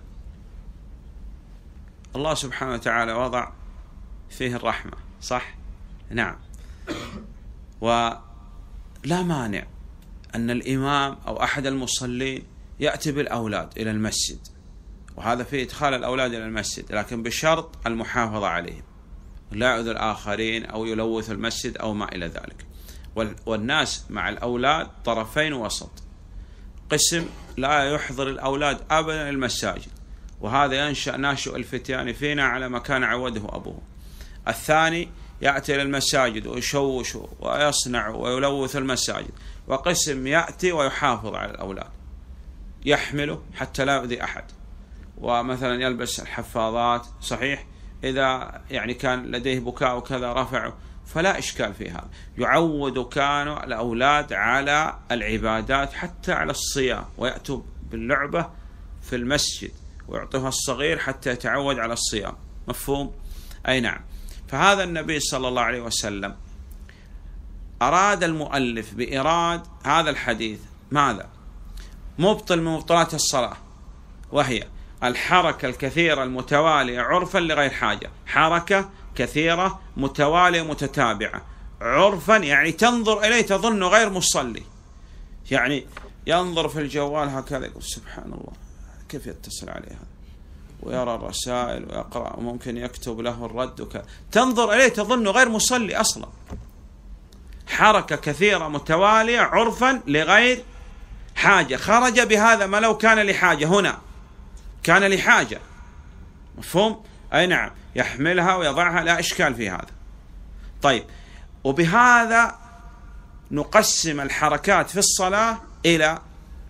الله سبحانه وتعالى وضع فيه الرحمة، صح؟ نعم. ولا مانع أن الإمام أو أحد المصلين يأتي بالأولاد إلى المسجد، وهذا فيه إدخال الأولاد إلى المسجد، لكن بشرط المحافظة عليهم، لا يؤذي الآخرين أو يلوث المسجد أو ما إلى ذلك. والناس مع الأولاد طرفين وسط، قسم لا يحضر الأولاد أبدا المساجد، وهذا ينشأ ناشئ الفتيان فينا على ما كان عوده أبوه. الثاني يأتي إلى المساجد ويشوش ويصنع ويلوث المساجد، وقسم يأتي ويحافظ على الأولاد، يحمله حتى لا يؤذي أحد، ومثلا يلبس الحفاظات، صحيح، إذا يعني كان لديه بكاء وكذا رفعه، فلا إشكال في هذا. يعود كانوا الأولاد على العبادات حتى على الصيام، ويأتوا باللعبة في المسجد ويعطوها الصغير حتى يتعود على الصيام، مفهوم؟ أي نعم. فهذا النبي صلى الله عليه وسلم أراد المؤلف بإيراد هذا الحديث ماذا؟ مبطل من مبطلات الصلاة، وهي الحركة الكثيرة المتوالية عرفا لغير حاجة. حركة كثيرة متوالية متتابعة عرفا، يعني تنظر إليه تظنه غير مصلي، يعني ينظر في الجوال هكذا يقول سبحان الله كيف يتصل عليه هذا، ويرى الرسائل ويقرأ وممكن يكتب له الرد تنظر إليه تظنه غير مصلي أصلا. حركة كثيرة متوالية عرفا لغير حاجة، خرج بهذا ما لو كان لحاجة، هنا كان لحاجة، مفهوم؟ أي نعم، يحملها ويضعها، لا إشكال في هذا. طيب، وبهذا نقسم الحركات في الصلاة إلى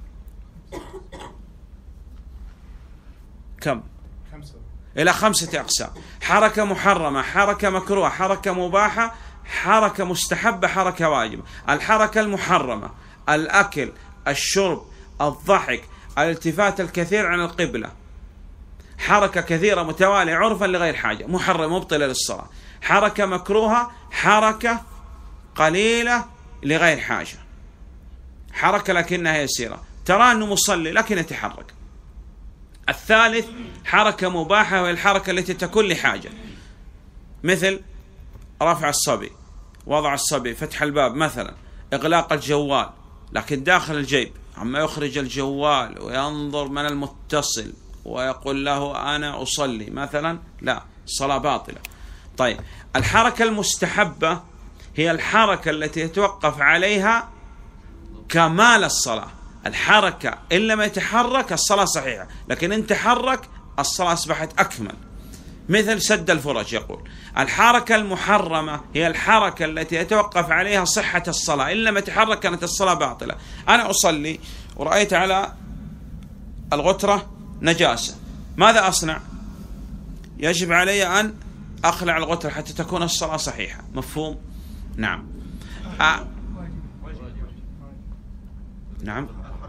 كم؟ إلى 5 أقسام: حركة محرمة، حركة مكروهة، حركة مباحة، حركة مستحبة، حركة واجبة. الحركة المحرمة: الأكل، الشرب، الضحك، الالتفات الكثير عن القبلة، حركة كثيرة متوالية عرفا لغير حاجة، محرم مبطلة للصلاة. حركة مكروهة: حركة قليلة لغير حاجة، حركة لكنها يسيرة، ترى أنه مصلي لكن يتحرك. الثالث حركة مباحة، وهي الحركة التي تكون لحاجة، مثل رفع الصبي، وضع الصبي، فتح الباب مثلا، إغلاق الجوال، لكن داخل الجيب عما يخرج الجوال وينظر من المتصل ويقول له أنا أصلي مثلا، لا، الصلاة باطلة. طيب، الحركة المستحبة هي الحركة التي يتوقف عليها كمال الصلاة. الحركة إن لم يتحرك الصلاة صحيحة، لكن إن تحرك الصلاة أصبحت أكمل، مثل سد الفرج. يقول الحركة المحرمة هي الحركة التي يتوقف عليها صحة الصلاة، إن لم يتحرك كانت الصلاة باطلة. أنا أصلي ورأيت على الغترة نجاسة، ماذا أصنع؟ يجب علي أن أخلع الغترة حتى تكون الصلاة صحيحة، مفهوم؟ نعم. نعم،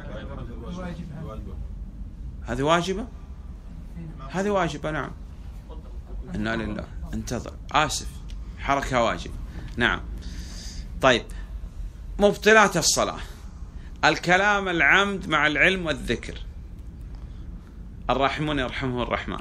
هذه واجبة، هذه واجبة، نعم. إنا لله، انتظر، آسف، حركة واجب، نعم. طيب، مبطلات الصلاة: الكلام العمد مع العلم والذكر، الراحمون يرحمه الرحمن.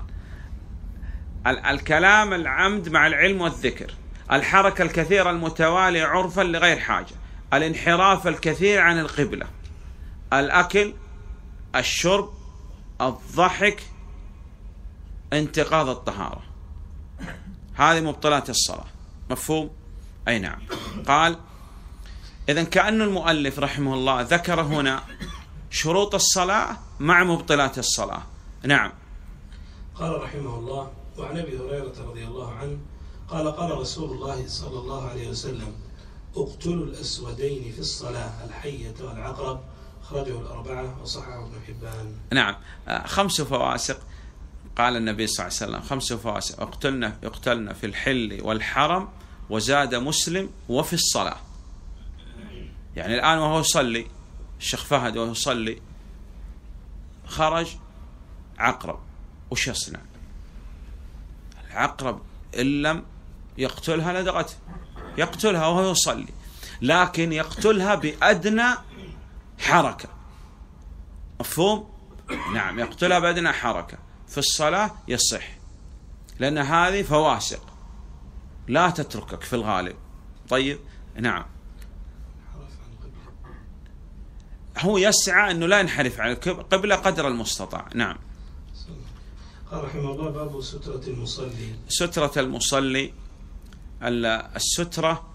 الكلام العمد مع العلم والذكر، الحركة الكثيرة المتوالية عرفا لغير حاجة، الانحراف الكثير عن القبلة، الأكل، الشرب، الضحك، انتقاض الطهارة. هذه مبطلات الصلاة، مفهوم؟ أي نعم. قال إذن كأن المؤلف رحمه الله ذكر هنا شروط الصلاة مع مبطلات الصلاة. نعم.
قال رحمه الله: وعن أبي هريرة رضي الله عنه قال: قال رسول الله صلى الله عليه وسلم: اقتلوا الأسودين في الصلاة، الحية والعقرب. أخرجه الأربعة وصححه ابن حبان.
نعم. 5 فواسق قال النبي صلى الله عليه وسلم، 5 فواسق: يقتلن في الحل والحرم، وزاد مسلم وفي الصلاة. يعني الآن وهو يصلي، الشيخ فهد وهو يصلي خرج عقرب، وش يصنع؟ العقرب إن لم يقتلها لدغته، يقتلها وهو يصلي، لكن يقتلها بأدنى حركة، مفهوم؟ نعم، يقتلها بأدنى حركة. في الصلاة يصح، لأن هذه فواسق لا تتركك في الغالب. طيب، نعم. هو يسعى أنه لا ينحرف على القبلة قدر المستطاع. نعم.
قال رحمه الله: باب سترة المصلي.
سترة المصلي، السترة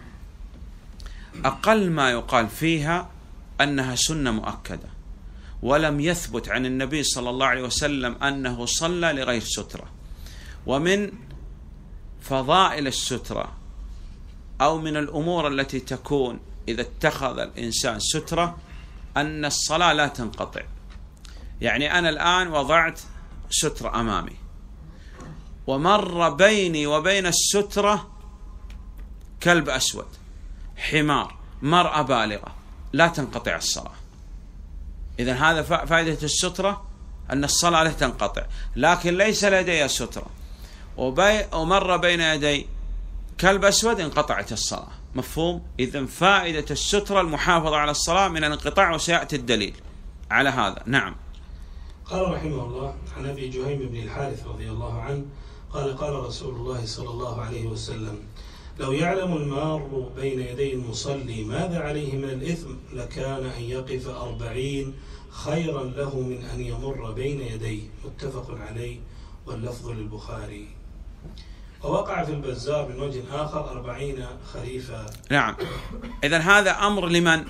أقل ما يقال فيها أنها سنة مؤكدة، ولم يثبت عن النبي صلى الله عليه وسلم أنه صلى لغير سترة. ومن فضائل السترة أو من الأمور التي تكون إذا اتخذ الإنسان سترة أن الصلاة لا تنقطع. يعني أنا الآن وضعت سترة أمامي، ومر بيني وبين السترة كلب أسود، حمار، مرأة بالغة، لا تنقطع الصلاة. إذن هذا فائدة السترة، أن الصلاة لا تنقطع. لكن ليس لدي سترة ومر بين يدي كلب أسود انقطعت الصلاة. مفهوم؟ إذن فائدة السترة المحافظة على الصلاة من الانقطاع، وسيأتي الدليل على هذا. نعم.
قال رحمه الله عن أبي جهيم بن الحارث رضي الله عنه قال قال رسول الله صلى الله عليه وسلم: لو يعلم المار بين يدي المصلي ماذا عليه من الإثم لكان أن يقف 40 خيرا له من أن يمر بين يديه. متفق عليه واللفظ للبخاري. ووقع في البزار من وجه آخر 40 خريفا.
نعم. إذن هذا أمر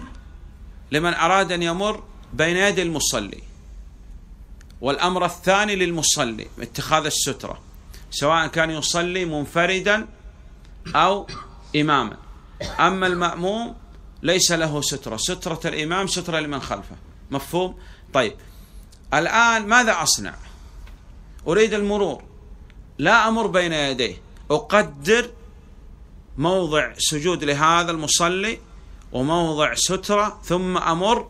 لمن أراد أن يمر بين يدي المصلي، والأمر الثاني للمصلي اتخاذ السترة، سواء كان يصلي منفردا أو إماما. أما المأموم ليس له سترة، سترة الإمام سترة لمن خلفه. مفهوم؟ طيب، الآن ماذا أصنع؟ أريد المرور، لا أمر بين يديه، أقدر موضع سجود لهذا المصلي وموضع سترة، ثم أمر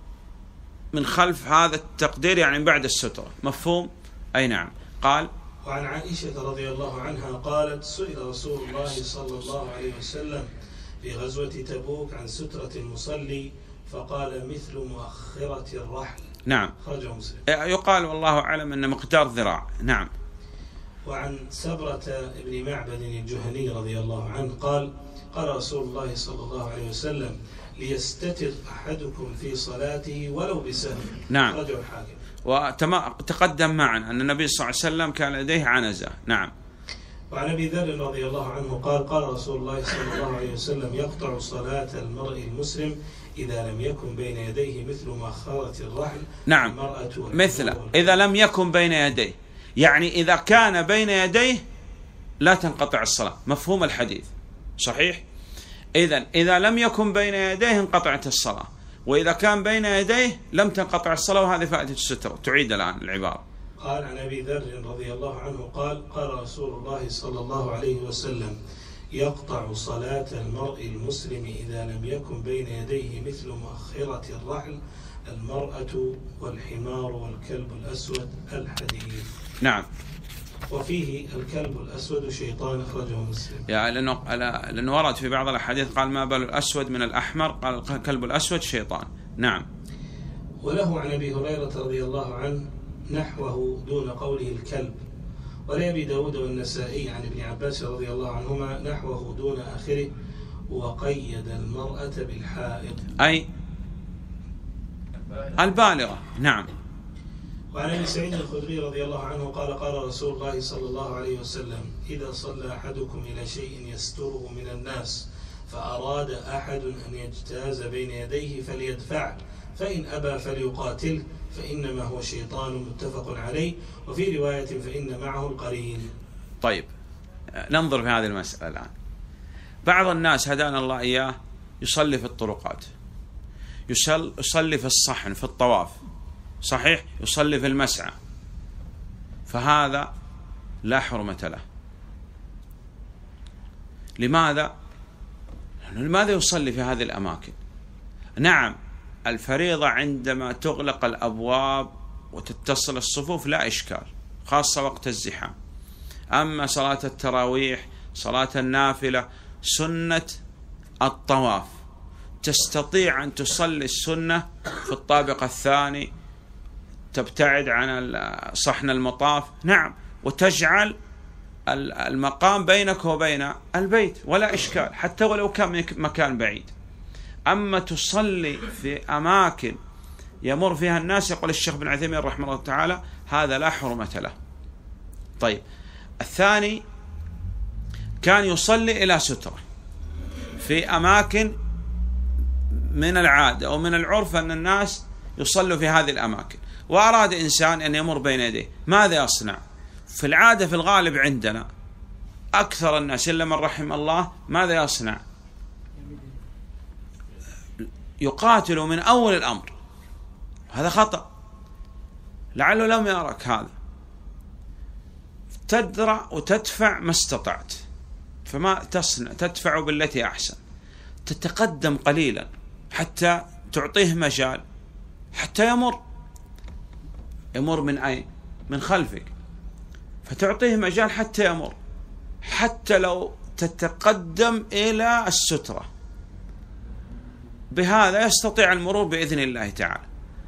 من خلف هذا التقدير، يعني بعد السترة. مفهوم؟ أي نعم. قال:
وعن عائشة رضي الله عنها قالت: سئل رسول الله صلى الله عليه وسلم في غزوة تبوك عن سترة المصلي فقال: مثل مؤخرة الرحل.
نعم.
خرجه مسلم.
يقال والله أعلم أن مقدار ذراع. نعم.
وعن سبرة بن معبد الجهني رضي الله عنه قال: قال رسول الله صلى الله عليه وسلم: ليستتر أحدكم في صلاته ولو بسهم.
نعم.
خرجه الحاكم.
وتقدم معنا أن النبي صلى الله عليه وسلم كان لديه عنزة. نعم.
وعن أبي ذر رضي الله عنه قال: قال رسول الله صلى الله عليه وسلم: يقطع صلاة المرء المسلم إذا لم يكن بين يديه مثل مؤخرة الرحل.
نعم. مثل إذا لم يكن بين يديه، يعني إذا كان بين يديه لا تنقطع الصلاة. مفهوم الحديث صحيح؟ إذا لم يكن بين يديه انقطعت الصلاة، وإذا كان بين يديه لم تنقطع الصلاة، وهذه فائدة السترة. تعيد الآن العبارة.
قال عن أبي ذر رضي الله عنه قال: قال رسول الله صلى الله عليه وسلم: يقطع صلاة المرء المسلم إذا لم يكن بين يديه مثل مؤخرة الرحل المرأة والحمار والكلب الأسود. الحديث.
نعم.
وفيه الكلب الأسود شيطان. أخرجه مسلم.
يعني لأنه ورد في بعض الأحاديث قال: ما بال الأسود من الأحمر، قال الكلب الأسود شيطان. نعم.
وله عن أبي هريرة رضي الله عنه نحوه دون قوله الكلب، ولأبي داود والنسائي عن ابن عباس رضي الله عنهما نحوه دون آخره، وقيد المرأة بالحائض
أي البالغة. نعم.
وعن أبي سعيد الخدري رضي الله عنه قال: قال رسول الله صلى الله عليه وسلم: إذا صلى أحدكم إلى شيء يستره من الناس فأراد أحد أن يجتاز بين يديه فليدفعه، فإن أبى فليقاتله، فإنما هو شيطان. متفق عليه. وفي رواية: فإن معه القرين.
طيب، ننظر في هذه المسألة الآن. بعض الناس هدانا الله إياه يصلي في الطرقات، يصلي في الصحن في الطواف، صحيح، يصلي في المسعى، فهذا لا حرمة له. لماذا؟ لماذا يصلي في هذه الأماكن؟ نعم، الفريضة عندما تغلق الأبواب وتتصل الصفوف لا إشكال، خاصة وقت الزحام. أما صلاة التراويح، صلاة النافلة، سنة الطواف، تستطيع أن تصلي السنة في الطابق الثاني، تبتعد عن صحن المطاف، نعم، وتجعل المقام بينك وبين البيت ولا إشكال، حتى ولو كان مكان بعيد. أما تصلي في أماكن يمر فيها الناس، يقول الشيخ بن عثيمين رحمه الله تعالى: هذا لا حرمة له. طيب، الثاني كان يصلي إلى سترة في أماكن من العادة أو من العرف أن الناس يصلوا في هذه الأماكن، وأراد إنسان أن يمر بين يديه، ماذا يصنع؟ في العادة في الغالب عندنا أكثر الناس إلا من رحم الله ماذا يصنع؟ يقاتل من أول الأمر. هذا خطأ، لعله لم يرك هذا. تدرع وتدفع ما استطعت، فما تصنع؟ تدفع بالتي أحسن، تتقدم قليلا حتى تعطيه مجال حتى يمر من أين؟ من خلفك، فتعطيه مجال حتى يمر، حتى لو تتقدم إلى السترة، بهذا يستطيع المرور بإذن الله تعالى.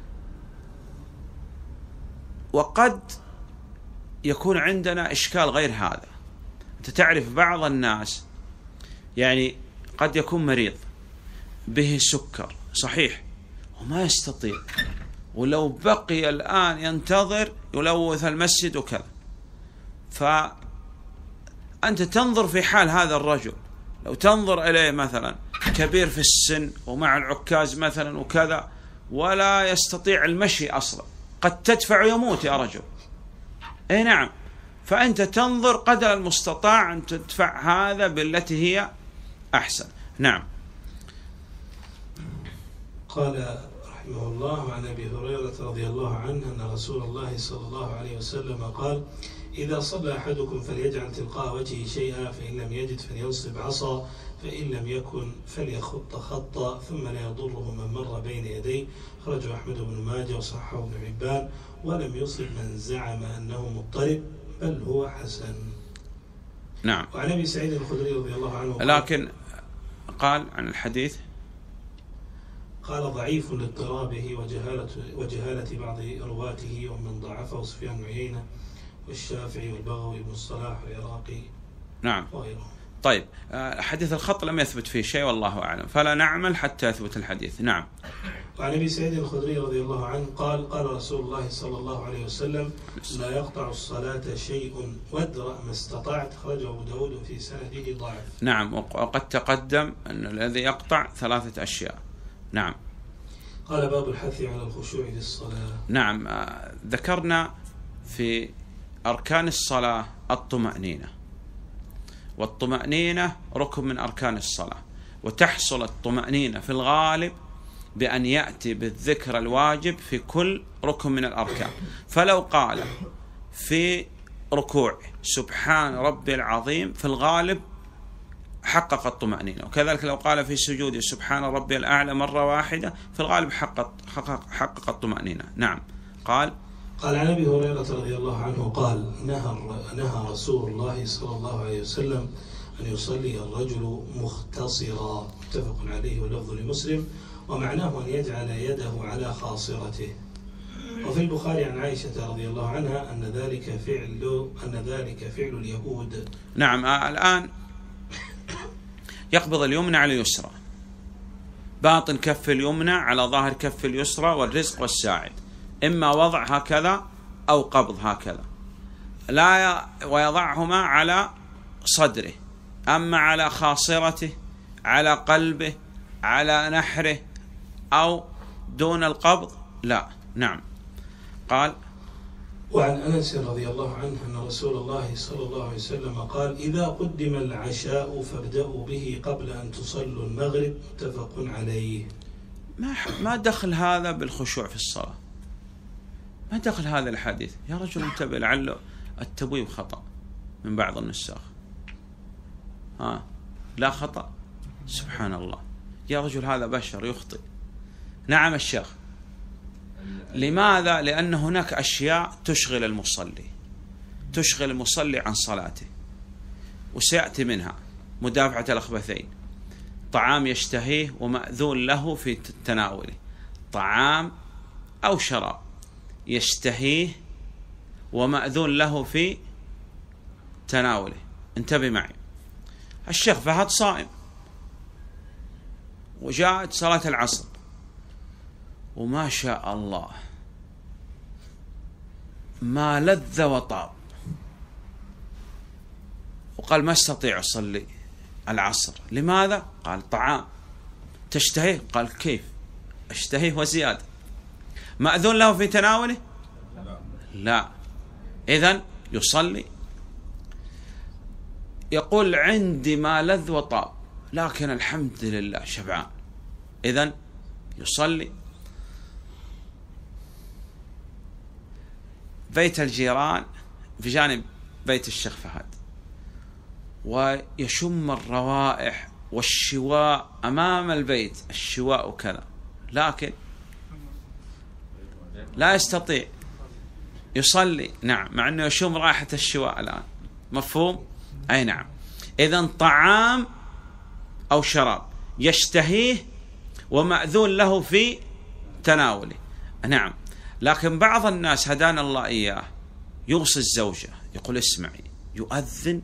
وقد يكون عندنا إشكال غير هذا. أنت تعرف بعض الناس يعني قد يكون مريض به سكر صحيح وما يستطيع، ولو بقي الآن ينتظر يلوث المسجد وكذا، فأنت تنظر في حال هذا الرجل، لو تنظر إليه مثلا كبير في السن ومع العكاز مثلا وكذا ولا يستطيع المشي أصلا، قد تدفع يموت يا رجل. اي نعم، فأنت تنظر قدر المستطاع أن تدفع هذا بالتي هي أحسن. نعم.
قال رحمه الله: عن أبي هريرة رضي الله عنه أن رسول الله صلى الله عليه وسلم قال: إذا صلى أحدكم فليجعل تلقاء وجهه شيئا، فإن لم يجد فلينصب عصا، فإن لم يكن فليخط خطا، ثم لا يضره من مر بين يديه. خرجه أحمد بن ماجه وصححه ابن حبان، ولم يصب من زعم أنه مضطرب، بل هو حسن.
نعم.
وعن أبي سعيد الخدري رضي الله عنه
لكن قال عن الحديث
قال: ضعيف لاضطرابه وجهالة بعض رواته، ومن ضعفه سفيان بن عيينة والشافعي والبغوي بن الصلاح والعراقي.
نعم.
وغيرهم.
طيب، حديث الخط لم يثبت فيه شيء والله أعلم، فلا نعمل حتى يثبت الحديث. نعم.
وعن أبي سعيد الخدري رضي الله عنه قال: قال رسول الله صلى الله عليه وسلم: لا يقطع الصلاة شيء وادرأ ما استطعت. خرجه أبو داود في سنده ضعف.
نعم. وقد تقدم أن الذي يقطع 3 أشياء. نعم.
قال: باب الحث على الخشوع في الصلاة.
نعم. ذكرنا في أركان الصلاة الطمأنينة، والطمأنينة ركن من أركان الصلاة، وتحصل الطمأنينة في الغالب بأن يأتي بالذكر الواجب في كل ركن من الأركان. فلو قال في ركوع سبحان ربي العظيم في الغالب حقق الطمأنينة، وكذلك لو قال في سجوده سبحان ربي الأعلى مرة واحدة في الغالب حقق الطمأنينة. نعم. قال
عن أبي هريرة رضي الله عنه قال: نهى رسول الله صلى الله عليه وسلم أن يصلي الرجل مختصرا. متفق عليه واللفظ لمسلم، ومعناه أن يجعل يده على خاصرته. وفي البخاري عن عائشة رضي الله عنها أن ذلك فعل اليهود.
نعم. الآن يقبض اليمنى على اليسرى، باطن كف اليمنى على ظاهر كف اليسرى، والرزق والساعد إما وضع هكذا أو قبض هكذا، ويضعهما على صدره، أما على خاصرته على قلبه على نحره أو دون القبض لا. نعم. قال:
وعن أنس رضي الله عنه أن رسول الله صلى الله عليه وسلم قال: إذا قدم العشاء فابدأوا به قبل أن تصلوا المغرب. متفق عليه.
ما دخل هذا بالخشوع في الصلاة؟ ما دخل هذا الحديث يا رجل؟ انتبه، لعله التبويب خطأ من بعض النساخ. لا خطأ؟ سبحان الله يا رجل، هذا بشر يخطئ. نعم الشيخ. لماذا؟ لأن هناك أشياء تشغل المصلي عن صلاته، وسيأتي منها مدافعة الأخبثين، طعام يشتهيه ومأذون له في تناوله، طعام أو شراب يشتهيه ومأذون له في تناوله. انتبه معي. الشيخ فهد صائم وجاءت صلاة العصر وما شاء الله ما لذ وطاب، وقال ما استطيع أصلي العصر. لماذا؟ قال طعام. تشتهيه؟ قال كيف اشتهيه وزيادة. مأذون له في تناوله؟ لا. إذن يصلي، يقول عندي ما لذ وطاب لكن الحمد لله شبعان. إذن يصلي. بيت الجيران في جانب بيت الشيخ فهد، ويشم الروائح والشواء أمام البيت، الشواء وكذا، لكن لا يستطيع يصلي. نعم، مع أنه يشم رائحة الشواء الآن. مفهوم؟ أي نعم. إذن طعام أو شراب يشتهيه ومأذون له في تناوله. نعم. لكن بعض الناس هدانا الله إياه يوصي الزوجة يقول اسمعي يؤذن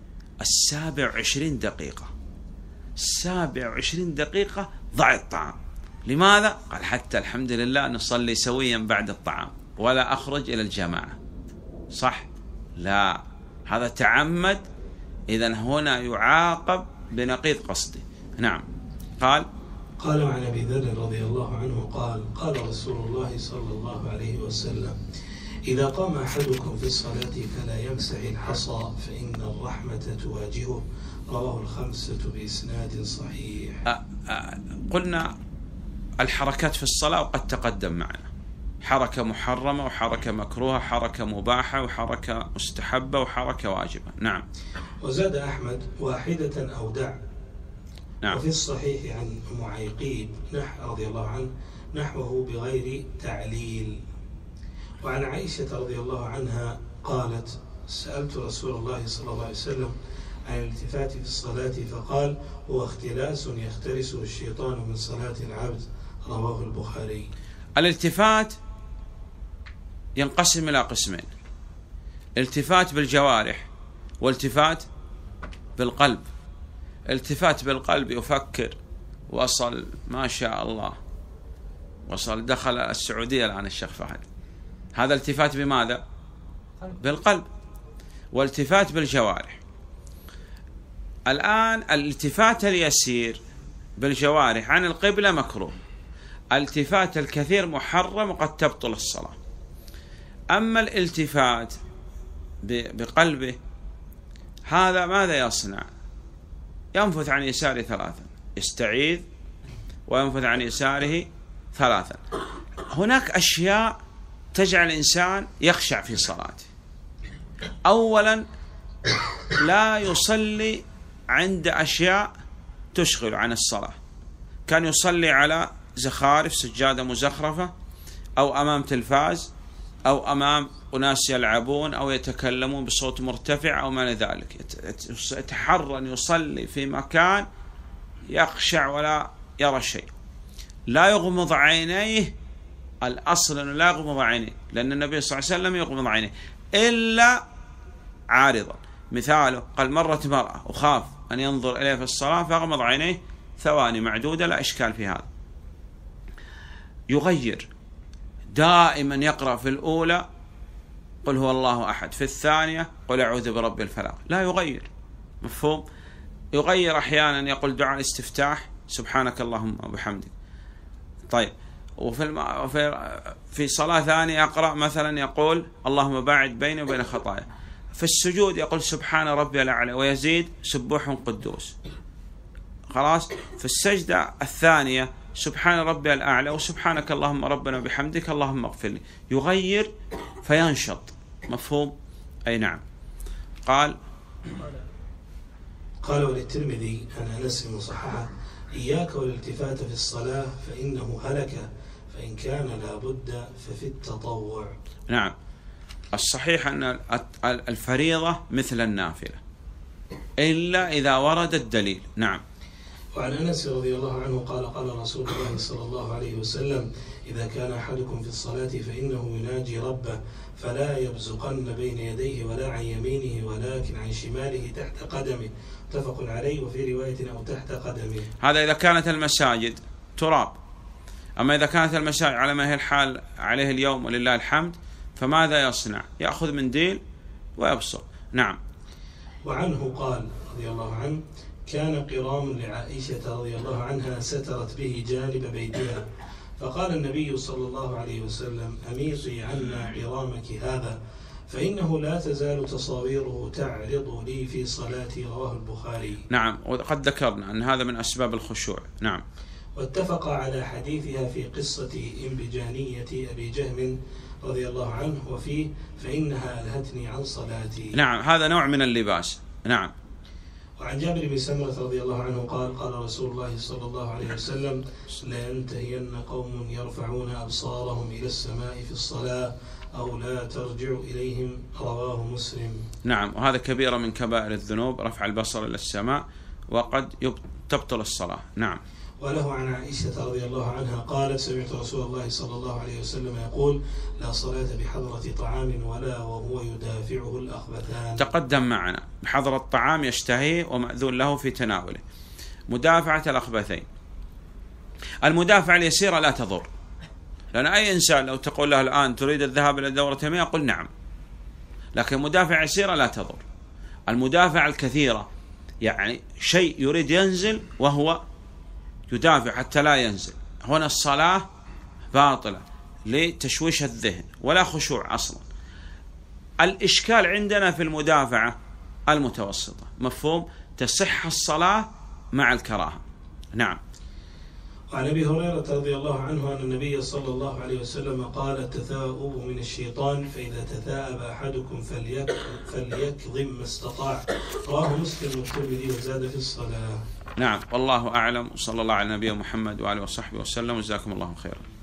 27 دقيقة، 27 دقيقة ضع الطعام. لماذا؟ قال حتى الحمد لله نصلي سويا بعد الطعام ولا أخرج إلى الجماعة. صح؟ لا، هذا تعمد، إذن هنا يعاقب بنقيض قصده. نعم. قال
عن أبي ذر رضي الله عنه قال رسول الله صلى الله عليه وسلم: إذا قام أحدكم في الصلاة فلا يمسح الحصى فإن الرحمة تواجهه. رواه الخمسة بإسناد صحيح.
قلنا الحركات في الصلاة وقد تقدم معنا، حركة محرمة وحركة مكروهة، حركة مباحة وحركة مستحبة وحركة واجبة. نعم.
وزاد أحمد: واحدة أو دع.
نعم.
وفي الصحيح عن معيقيب رضي الله عنه نحوه بغير تعليل. وعن عائشة رضي الله عنها قالت: سألت رسول الله صلى الله عليه وسلم عن الالتفات في الصلاة فقال: هو اختلاس يختلسه الشيطان من صلاة العبد. رواه البخاري.
الالتفات ينقسم إلى قسمين: التفات بالجوارح والتفات بالقلب. التفات بالقلب يفكر، وصل ما شاء الله، وصل دخل السعودية الآن الشيخ فهد، هذا التفات بماذا؟ بالقلب. والتفات بالجوارح. الآن الالتفات اليسير بالجوارح عن القبلة مكروه، الالتفات الكثير محرم وقد تبطل الصلاة. أما الالتفات بقلبه هذا ماذا يصنع؟ ينفث عن يساره 3، يستعيذ وينفث عن يساره 3. هناك أشياء تجعل الإنسان يخشع في صلاته. أولا لا يصلي عند أشياء تشغل عن الصلاة، كان يصلي على زخارف، سجادة مزخرفة، أو أمام تلفاز، أو أمام أناس يلعبون أو يتكلمون بصوت مرتفع أو ما ذلك. يتحرى أن يصلي في مكان يخشع ولا يرى شيء، لا يغمض عينيه. الأصل أنه لا يغمض عينيه، لأن النبي صلى الله عليه وسلم يغمض عينيه إلا عارضا. مثاله قال: مرت مرأة وخاف أن ينظر إليه في الصلاة فأغمض عينيه ثواني معدودة، لا إشكال في هذا. يغير دائما، يقرأ في الأولى قل هو الله أحد، في الثانية قل أعوذ برب الفلق، لا يغير. مفهوم؟ يغير أحيانا يقول دعاء الاستفتاح سبحانك اللهم وبحمدك. طيب، في صلاة ثانية يقرأ مثلا يقول اللهم باعد بيني وبين خطايا. في السجود يقول سبحان ربي الأعلى، ويزيد سبوح قدوس. خلاص. في السجدة الثانية سبحان ربي الأعلى وسبحانك اللهم ربنا وبحمدك اللهم اغفر لي. يغير فينشط. مفهوم؟ أي نعم. قال
وللترمذي عن أنس مصححة: إياك والالتفات في الصلاة فإنه هلك، فإن كان لابد ففي التطوع.
نعم. الصحيح أن الفريضة مثل النافلة إلا إذا ورد الدليل. نعم.
وعن أنس رضي الله عنه قال رسول الله صلى الله عليه وسلم: إذا كان أحدكم في الصلاة فإنه يناجي ربه فلا يبزقن بين يديه ولا عن يمينه ولكن عن شماله تحت قدمه. متفق عليه. وفي رواية أو تحت قدمه.
هذا إذا كانت المساجد تراب. أما إذا كانت المساجد على ما هي الحال عليه اليوم ولله الحمد، فماذا يصنع؟ يأخذ منديل ويبصق. نعم.
وعنه قال رضي الله عنه: كان قرام لعائشة رضي الله عنها سترت به جانب بيتها، فقال النبي صلى الله عليه وسلم: أميطي عنا قرامك هذا، فإنه لا تزال تصاويره تعرض لي في صلاتي. رواه البخاري.
نعم. وقد ذكرنا أن هذا من أسباب الخشوع. نعم.
واتفق على حديثها في قصة انبجانية أبي جهم رضي الله عنه، وفيه فإنها ألهتني عن صلاتي.
نعم. هذا نوع من اللباس. نعم.
وعن جابر بن سمرة رضي الله عنه قال رسول الله صلى الله عليه وسلم: لينتهين قوم يرفعون أبصارهم إلى السماء في الصلاة أو لا ترجع إليهم. رواه مسلم.
نعم، وهذا كبيرة من كبائر الذنوب، رفع البصر إلى السماء، وقد تبطل الصلاة. نعم.
وله عن عائشة رضي الله عنها قالت: سمعت رسول الله صلى الله عليه وسلم يقول: لا صلاة بحضرة طعام ولا وهو يدافعه الأخبثان.
تقدم معنا بحضرة الطعام يشتهيه ومأذون له في تناوله. مدافعة الأخبثين، المدافعة اليسيرة لا تضر، لأن أي إنسان لو تقول له الآن تريد الذهاب إلى دورة المياه يقول نعم، لكن مدافعة يسيرة لا تضر. المدافعة الكثيرة يعني شيء يريد ينزل وهو يدافع حتى لا ينزل، هنا الصلاة باطلة لتشويش الذهن ولا خشوع أصلا. الإشكال عندنا في المدافعة المتوسطة، مفهوم تصح الصلاة مع الكراهة. نعم.
وعن أبي هريرة رضي الله عنه أن النبي صلى الله عليه وسلم قال: التثاؤب من الشيطان، فإذا تثاءب أحدكم فليكظم ما استطاع. رواه مسلم والترمذي وزاد في الصلاة.
نعم، والله أعلم، وصلى الله على نبينا محمد وآله وصحبه وسلم، وجزاكم الله خيرا.